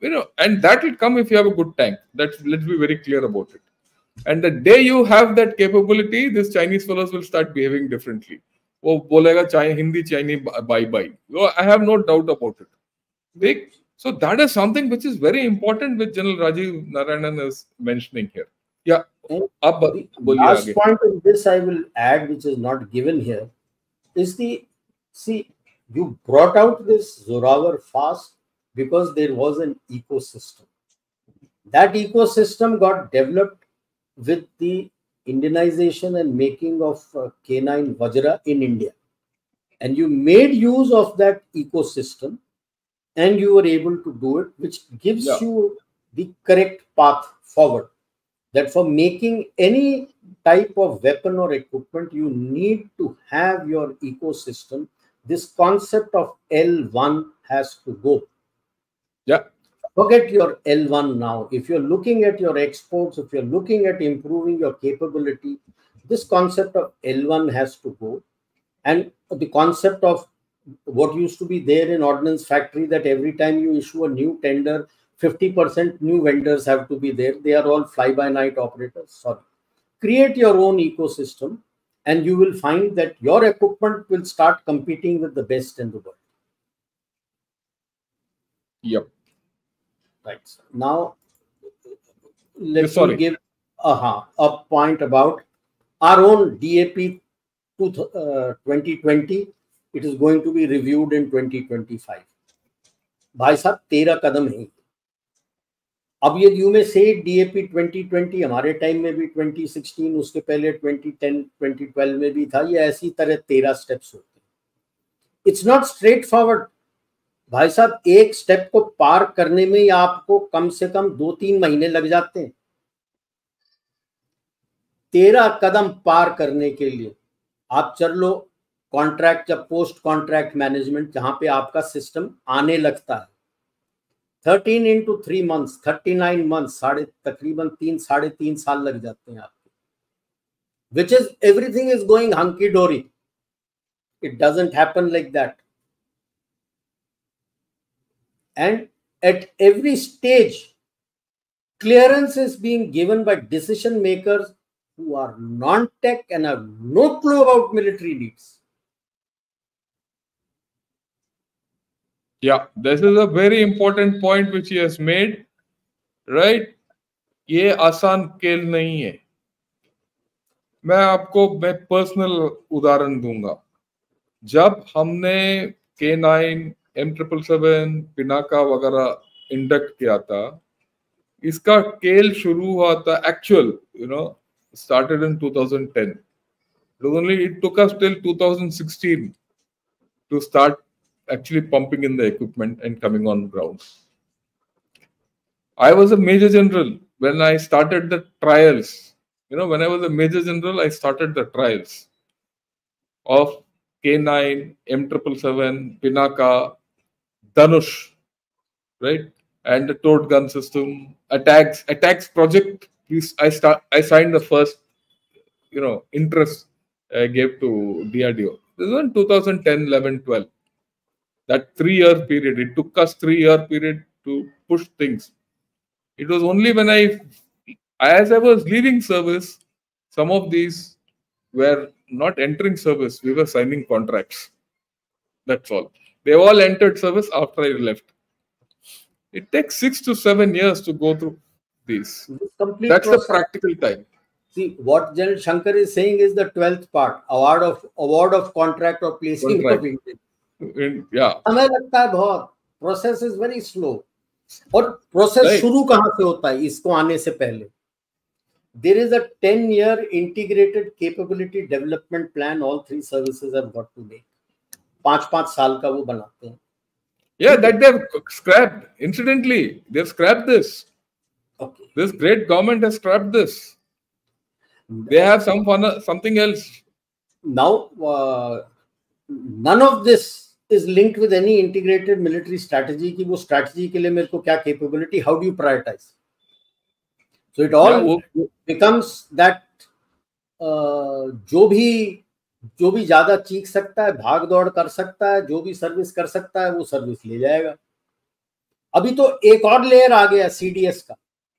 and that will come if you have a good tank. Let's be very clear about it. And the day you have that capability, these Chinese fellows will start behaving differently. वो बोलेगा Hindi Chinese bye bye. I have no doubt about it. So that is something which is very important, which General Rajiv Narayanan is mentioning here. Yeah. The last point in this I will add, which is not given here, is you brought out this Zorawar fast because there was an ecosystem. That ecosystem got developed with the Indianization and making of K9 Vajra in India. And you made use of that ecosystem and you were able to do it, which gives you the correct path forward. That for making any type of weapon or equipment, you need to have your ecosystem. This concept of L1 has to go. Yeah. Forget your L1 now. If you're looking at your exports, if you're looking at improving your capability, this concept of L1 has to go. And the concept of what used to be there in Ordnance Factory, that every time you issue a new tender, 50% new vendors have to be there. They are all fly-by-night operators. Sorry. Create your own ecosystem and you will find that your equipment will start competing with the best in the world. Yep. Right. Now, let me give a point about our own DAP 2020. It is going to be reviewed in 2025. भाई साहब 13 कदम है. अब ये you में से DAP 2020 हमारे time में भी 2016, उसके पहले 2010 2012 में भी था. ये ऐसी तरह 13 स्टेप्स होते हैं. इट्स नॉट स्ट्रेट फॉरवर्ड भाई साहब. एक स्टेप को पार करने में ही आपको कम से कम 2-3 महीने लग जाते हैं. 13 कदम पार करने के लिए आप चल लो कॉन्ट्रैक्ट या पोस्ट कॉन्ट्रैक्ट मैनेजमेंट, जहां पे आपका सिस्टम आने लगता है. 13 into 3 months, 39 months, तकरीबन 3-3.5 साल लग जाते हैं आपके. Which is everything is going hunky dory. It doesn't happen like that. And at every stage, clearance is being given by decision makers who are non-tech and have no clue about military needs. Yeah, this is a very important point which he has made, right? ये आसान खेल नहीं है. मैं personal उदाहरण दूंगा. जब हमने K9, M777, पिनाका वगैरह इंडक्ट किया था, इसका खेल शुरू हुआ था actual, started in 2010. It took us till 2016 to start actually pumping in the equipment and coming on ground. I was a major general when I started the trials. When I was a major general, I started the trials of K9, M777, Pinaka, Dhanush, right? And the towed gun system, attacks project. I signed the first, interest I gave to DRDO. This was in 2010, 11, 12. That 3-year period, it took us 3-year period to push things. It was only when as I was leaving service, some of these were not entering service. We were signing contracts. That's all. They all entered service after I left. It takes 6 to 7 years to go through these. That's the practical time. See, what General Shankar is saying is the 12th part, award of contract or placing of intent. Yeah. हमें लगता है बहुत. Process is very slow. और process शुरू कहाँ से होता है इसको आने से पहले? There is a 10-year integrated capability development plan all three services have got to make. 5-5 साल का वो बनाते हैं. Yeah, that they've scrapped. Incidentally, they've scrapped this. Okay. This great government has scrapped this. They have something else. Now, none of this is linked with any integrated military strategy. कि वो strategy के लिए मेरे को क्या capability? How do you prioritize? So it all becomes that जो भी ज्यादा चीख सकता है, भाग दौड़ कर सकता है, जो भी सर्विस कर सकता है, वो सर्विस ले जाएगा. अभी तो एक और लेयर आ गया CDS का.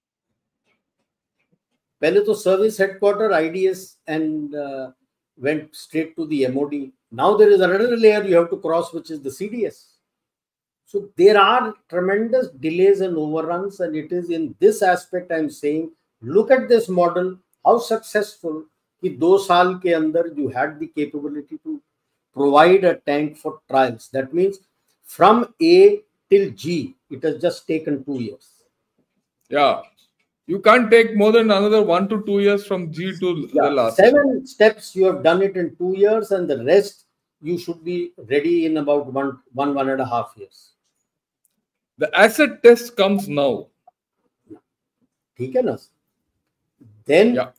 पहले तो service headquarter IDS and went straight to the MOD. Now there is another layer you have to cross, which is the CDS. So there are tremendous delays and overruns, and it is in this aspect I'm saying, look at this model, how successful कि 2 साल के अंदर you had the capability to provide a tank for trials. That means from A till G, it has just taken 2 years. Yeah. You can't take more than another 1 to 2 years from G to the last. 7 steps you have done it in 2 years, and the rest you should be ready in about one and a half years. The asset test comes now. ठीक है ना? Then yeah.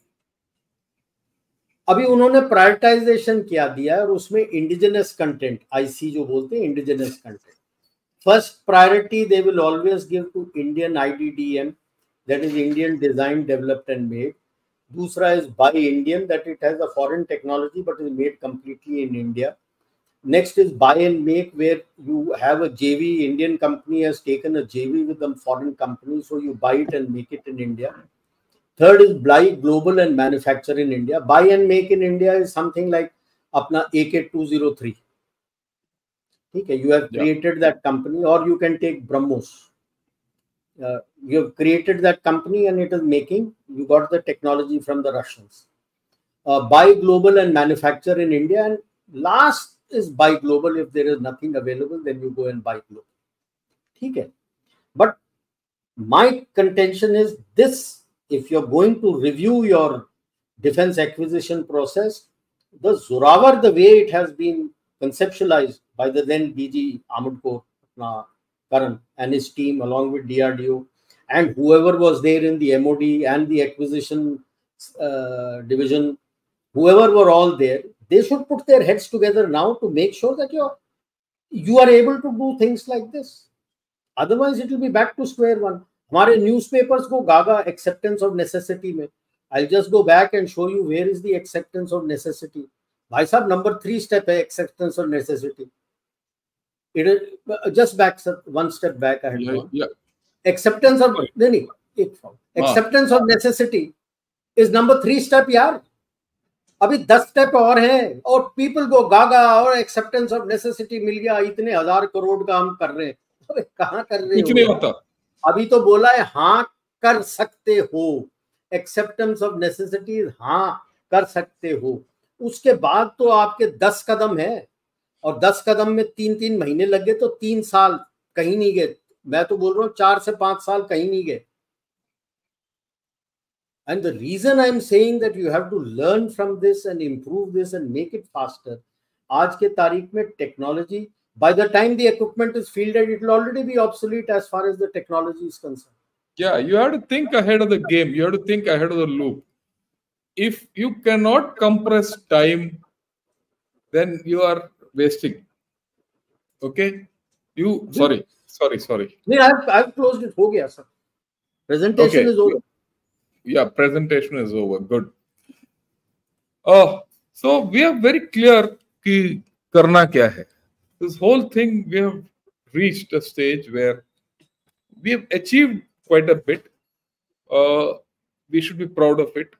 अभी उन्होंने prioritisation क्या दिया और उसमें indigenous content IC जो बोलते हैं indigenous content. First priority they will always give to Indian IDDM, that is Indian designed, developed and made. दूसरा is buy Indian, that it has a foreign technology but is made completely in India. Next is buy and make, where you have a JV, Indian company has taken a JV with a foreign company, so you buy it and make it in India. Third is buy global and manufacture in India. Buy and make in India is something like apna AK-203. Okay, you have created that company, or you can take BrahMos. You have created that company and it is making, you got the technology from the Russians. Buy global and manufacture in India, and last is buy global. If there is nothing available, then you go and buy global. Okay. But my contention is this: if you're going to review your defense acquisition process, the Zorawar, the way it has been conceptualized by the then DG Armored Corps, Karan and his team, along with DRDO and whoever was there in the MOD and the acquisition division, whoever were all there, they should put their heads together now to make sure that you are able to do things like this. Otherwise, it will be back to square one. हमारे newspapers को गागा acceptance of necessity में. I'll just go back and show you where is the acceptance of necessity. भाई साहब, number 3 step है acceptance of necessity. It is just back, sir, one step back. I had gone. Acceptance of acceptance of necessity is number 3 step यार. अभी 10 step और हैं और people को गागा और एक्सेप्टेंस ऑफ नेसेसिटी मिल गया, इतने 1000 करोड़ का हम कर रहे हैं. अबे कहाँ कर रहे कुछ नहीं होता. अभी तो बोला है हाँ कर सकते हो, एक्सेप्टेंस ऑफ नेसेसिटी हाँ कर सकते हो. उसके बाद तो आपके 10 कदम है, और 10 कदम में 3-3 महीने लग गए तो 3 साल कहीं नहीं गए. मैं तो बोल रहा हूँ 4 से 5 साल कहीं नहीं गए. And the reason I'm saying that you have to learn from this and improve this and make it faster. आज के तारीख में technology, by the time the equipment is fielded, it will already be obsolete as far as the technology is concerned. Yeah, you have to think ahead of the game. You have to think ahead of the loop. If you cannot compress time, then you are wasting. Okay? Sorry. Yeah, I've closed it. हो गया sir. Presentation is over. Yeah, presentation is over. Good. So we are very clear कि करना क्या है. This whole thing, we have reached a stage where we have achieved quite a bit. We should be proud of it.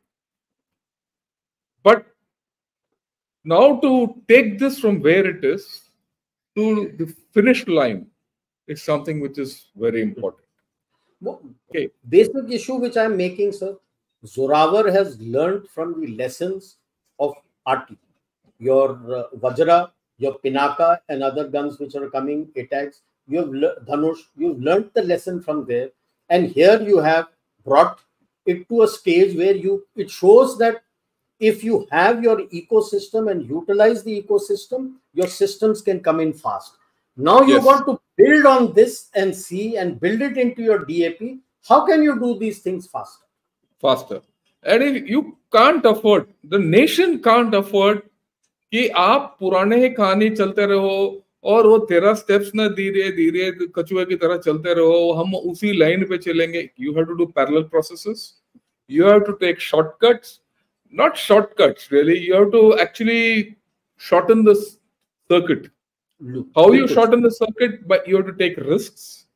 But now to take this from where it is to the finish line is something which is very important. Okay. Basic issue which I am making, sir, Zorawar has learned from the lessons of RT. Your Vajra, your Pinaka and other guns which are coming, attacks, you have Dhanush, you've learned the lesson from there. And here you have brought it to a stage where it shows that if you have your ecosystem and utilize the ecosystem, your systems can come in fast. Now you want to build on this and see and build it into your DAP. How can you do these things faster? Faster. And if you can't afford, the nation can't afford कि आप पुराने ही कहानी चलते रहो और वो 13 steps ना धीरे धीरे कछुए की तरह चलते रहो, हम उसी लाइन पे चलेंगे. You have to do parallel processes. You have to take shortcuts. Not shortcuts, really. You have to actually shorten the circuit. How you shorten the circuit? But you have to take risks.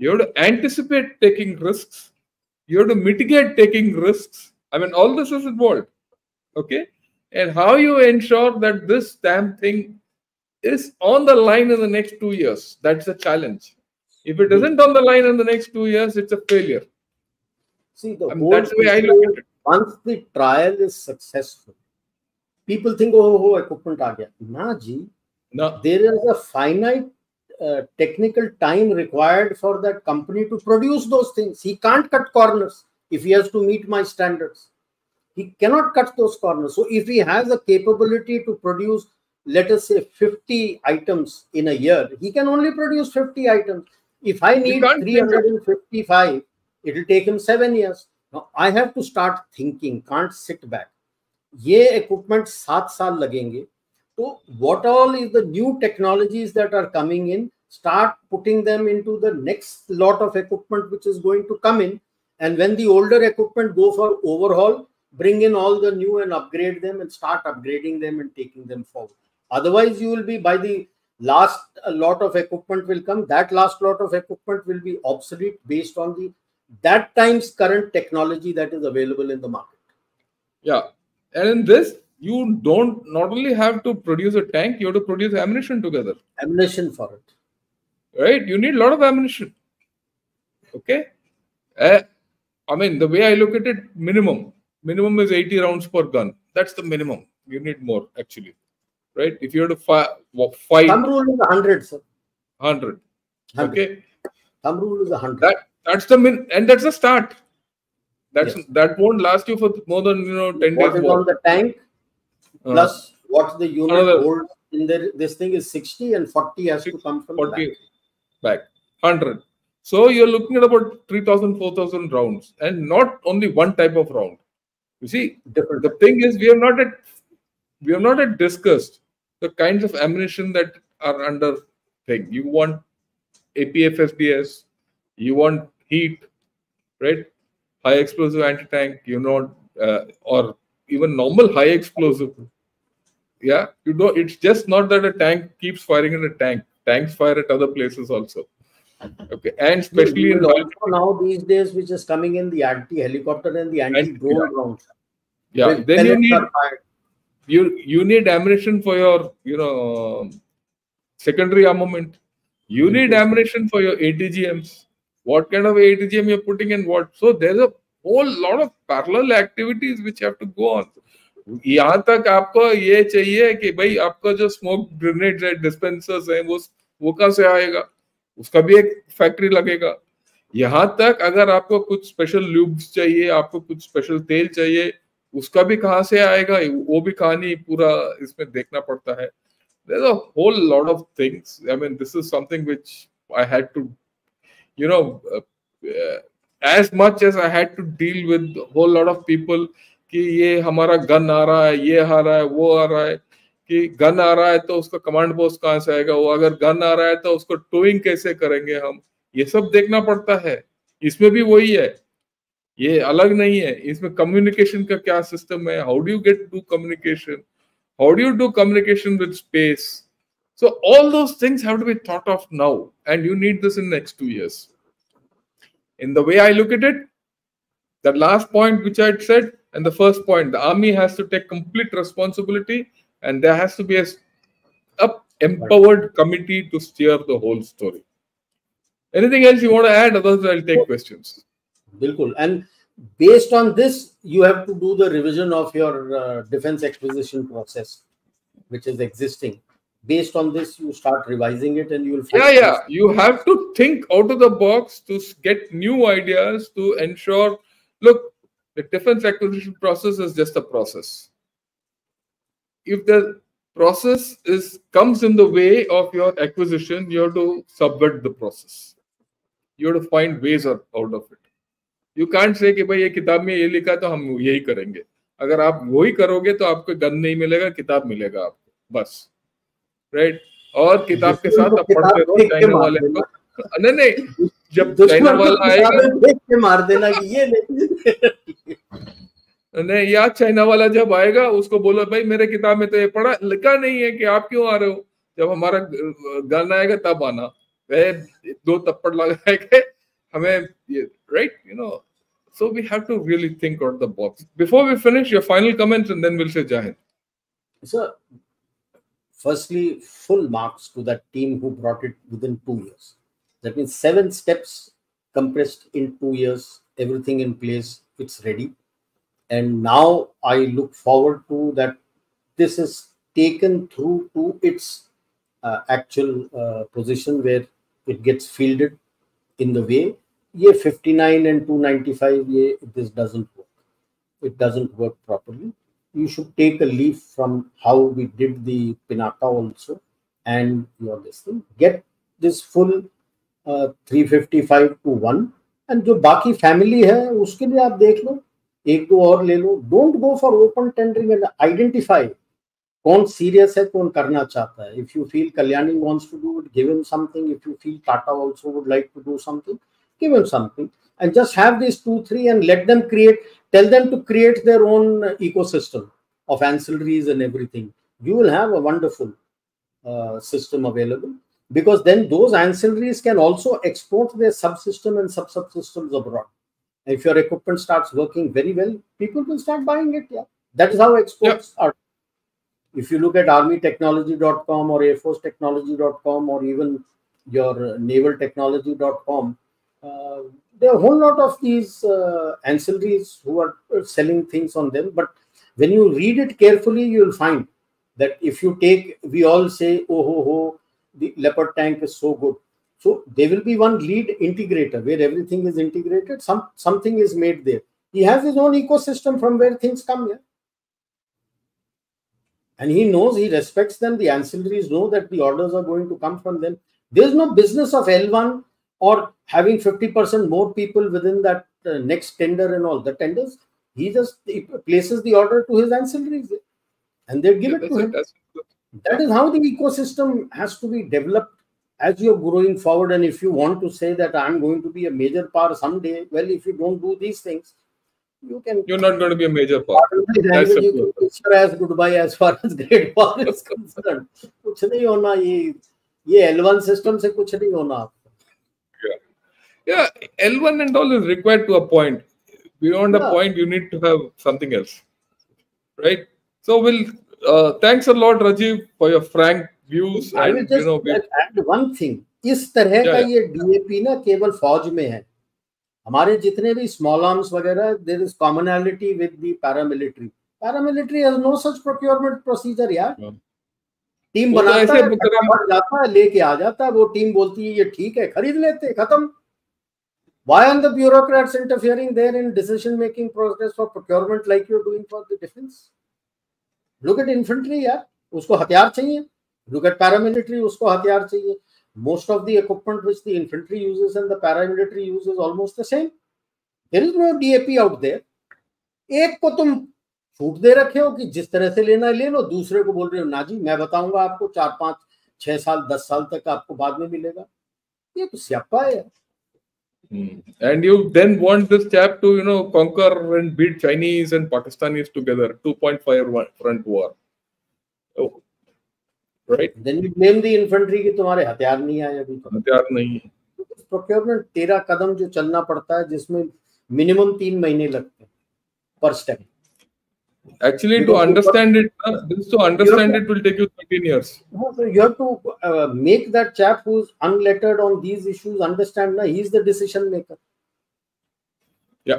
You have to anticipate taking risks. You have to mitigate taking risks. I mean, all this is involved. Okay? And how you ensure that this damn thing is on the line in the next 2 years, that's a challenge. If it isn't on the line in the next 2 years, it's a failure. See, the I mean, whole that's the way I look at it. Once the trial is successful, people think, oh, equipment aa gaya. Na ji, No. there is a finite technical time required for that company to produce those things. He can't cut corners if he has to meet my standards. He cannot cut those corners. So if he has a capability to produce, let us say 50 items in a year, he can only produce 50 items. If I need 355, it will take him 7 years. Now I have to start thinking, can't sit back. ये equipment 7 साल लगेंगे. So what all is the new technologies that are coming in, start putting them into the next lot of equipment which is going to come in. And when the older equipment go for overhaul, bring in all the new and upgrade them and start upgrading them and taking them forward. Otherwise, you will be, by the last lot of equipment will come, that last lot of equipment will be obsolete based on the that time's current technology that is available in the market. Yeah. And in this, you don't not only have to produce a tank, you have to produce ammunition together. Ammunition for it. Right? You need a lot of ammunition. Okay? I mean, the way I look at it, minimum is 80 rounds per gun. That's the minimum. You need more, actually. Right? If you have to fight. Thumb rule is 100, sir. 100. Okay? Thumb rule is 100. That's the and that's the start. That won't last you for more than 10 days. What is on the tank plus what the unit holds in there? This thing is 60 and 40 has to come from 40 back. 100. So you're looking at about 3,000, 4,000 rounds, and not only one type of round. You see, the thing is, we have not yet discussed the kinds of ammunition that are under thing. You want APFSDS, you want heat, right? High explosive anti-tank, or even normal high explosive. Yeah, it's just not that a tank keeps firing at a tank. Tanks fire at other places also. Okay, and especially now these days, which is coming in, the anti-helicopter and the anti-drone rounds. Yeah, then you need ammunition for your secondary armament. You need ammunition for your ATGMs. What kind of ATGM you're putting in what? So there's a whole lot of parallel activities which have to go on. यहाँ तक आपको ये चाहिए कि भाई आपका जो smoke grenades है, डिस्पेंसर्स है, वो कहाँ से आएगा? उसका भी एक फैक्ट्री लगेगा. यहाँ तक अगर आपको कुछ स्पेशल ल्यूब्स चाहिए, आपको कुछ स्पेशल तेल चाहिए, उसका भी कहाँ से आएगा? वो भी कहानी पूरा इसमें देखना पड़ता है. There's a whole lot of things. I mean, this is something which I had to, as much as I had to deal with a whole lot of people कि ये हमारा गन आ रहा है, ये आ रहा है, वो आ रहा है, कि गन आ रहा है तो उसका कमांड पोस्ट कहाँ से आएगा, वो अगर गन आ रहा है तो उसको टोइंग कैसे करेंगे हम, ये सब देखना पड़ता है. इसमें भी वही है, ये अलग नहीं है. इसमें कम्युनिकेशन का क्या सिस्टम है, how do you get to communication, how do you do communication with space? So all those things have to be thought of now, and you need this in the next 2 years. In the way I look at it, the last point which I had said, and the first point, the army has to take complete responsibility, and there has to be a empowered committee to steer the whole story. Anything else you want to add? Otherwise, I'll take questions. Bilkul. And based on this, you have to do the revision of your defense acquisition process, which is existing. Based on this, you start revising it, and you will find you have to think out of the box to get new ideas to ensure. Look, the defense acquisition process is just a process. If the process comes in the way of your acquisition, you have to subvert the process. You have to find ways out of it. You can't say कि भाई ये किताब में ये लिखा तो हम यही करेंगे. अगर आप वही करोगे तो आपको गन नहीं मिलेगा, किताब मिलेगा आपको बस, राइट? और किताब के साथ आप पढ़ते रहो. चाइना वाले को नहीं, जब चाइना वाला आएगा देख के मार देना कि ये नहीं, या चाइना वाला जब आएगा उसको बोलो भाई मेरे किताब में तो ये पढ़ा लिखा नहीं है कि आप क्यों आ रहे हो, जब हमारा गन आएगा तब आना. दो थप्पड़ लगा के हमें, right? So we have to really think out the box. Before we finish, your final comments, and then we'll say Jai Hind. So, firstly, full marks to that team who brought it within 2 years. That means 7 steps compressed in 2 years, everything in place, it's ready. And now I look forward to that this is taken through to its actual position where it gets fielded in the way. Ye 59 and 295, this doesn't work. It doesn't work properly. You should take a leaf from how we did the Pinaka also, and your listing. Get this full 355 to 1, and जो बाकी family है उसके लिए आप देख लो, एक दो और ले लो. Don't go for open tendering and identify कौन serious है, कौन करना चाहता है. If you feel Kalyani wants to do it, give him something. If you feel Tata also would like to do something, give him something. And just have these 2-3 and let them create, tell them to create their own ecosystem of ancillaries and everything. You will have a wonderful system available, because then those ancillaries can also export their subsystem and subsystems abroad. And if your equipment starts working very well, people will start buying it. Yeah, that is how exports are. If you look at armytechnology.com or airforcetechnology.com or even your navaltechnology.com, there are a whole lot of these ancillaries who are selling things on them. But when you read it carefully, you will find that if you take, we all say, oh, ho, ho, the Leopard tank is so good. So there will be one lead integrator where everything is integrated. Something is made there. He has his own ecosystem from where things come here. And he knows, he respects them. The ancillaries know that the orders are going to come from them. There's no business of L1 or having 50% more people within that next tender and all. The tenders, he places the order to his ancillaries and they give it to him. That is how the ecosystem has to be developed as you're growing forward. And if you want to say that I'm going to be a major power someday, well, if you don't do these things, you're not going to be a major power. You can as goodbye as far as great power is concerned. कुछ नहीं होना, ये L1 system से कुछ नहीं होना. Yeah, L1 and all is required to a point. Beyond a point, you need to have something else, right? So thanks a lot, Rajiv, for your frank views. I will just add one thing. इस तरह का ये DAP ना केवल फौज में है. हमारे जितने भी small arms वगैरह, there is commonality with the paramilitary. Paramilitary has no such procurement procedure यार. टीम बनाता है, जाता है, लेके आ जाता है, वो टीम बोलती है ये ठीक है, खरीद लेते, खत्म. Why are the bureaucrats interfering there in decision making process for procurement like you're doing for the defense? Look at infantry यार, उसको हथियार चाहिए. Look at paramilitary, उसको हथियार चाहिए. Most of the equipment which the infantry uses and the paramilitary uses almost the same. There is no DAP out there. एक को तुम छूट दे रखे हो कि जिस तरह से लेना है ले लो, दूसरे को बोल रहे हो ना जी मैं बताऊंगा आपको 4, 5, 6 साल 10 साल तक आपको बाद में मिलेगा. ये तो स्यापा है. And you then want this chap to conquer and beat Chinese and Pakistanis together, 2.5 front war. Oh. Right? Then you blame the infantry कि तुम्हारे हथियार नहीं आए अभी. हथियार नहीं. Procurement 13 कदम जो चलना पड़ता है, जिसमें minimum 3 महीने लगते हैं per step. Actually, to understand it will take you 13 years. So you have to make that chap who's unlettered on these issues understand that he's the decision maker. Yeah.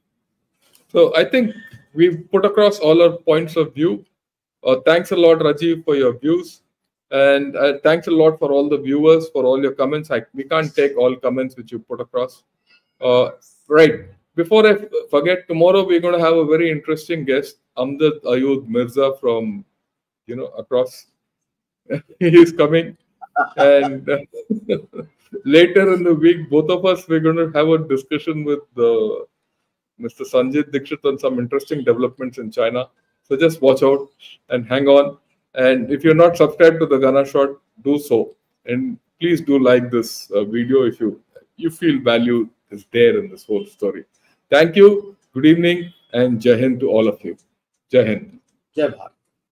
So I think we've put across all our points of view. Thanks a lot, Rajiv, for your views. And thanks a lot for all the viewers, for all your comments. We can't take all comments which you put across. Right. Before I forget, tomorrow we're going to have a very interesting guest, Amjad Ayub Mirza from, across. He is coming. And later in the week, both of us, we're going to have a discussion with Mr. Sanjit Dixit on some interesting developments in China. So just watch out and hang on. And if you're not subscribed to the Ghana Shot, do so. And please do like this video if you feel value is there in this whole story. Thank you. Good evening and Jai Hind to all of you. Jai Hind. Jai Bharat.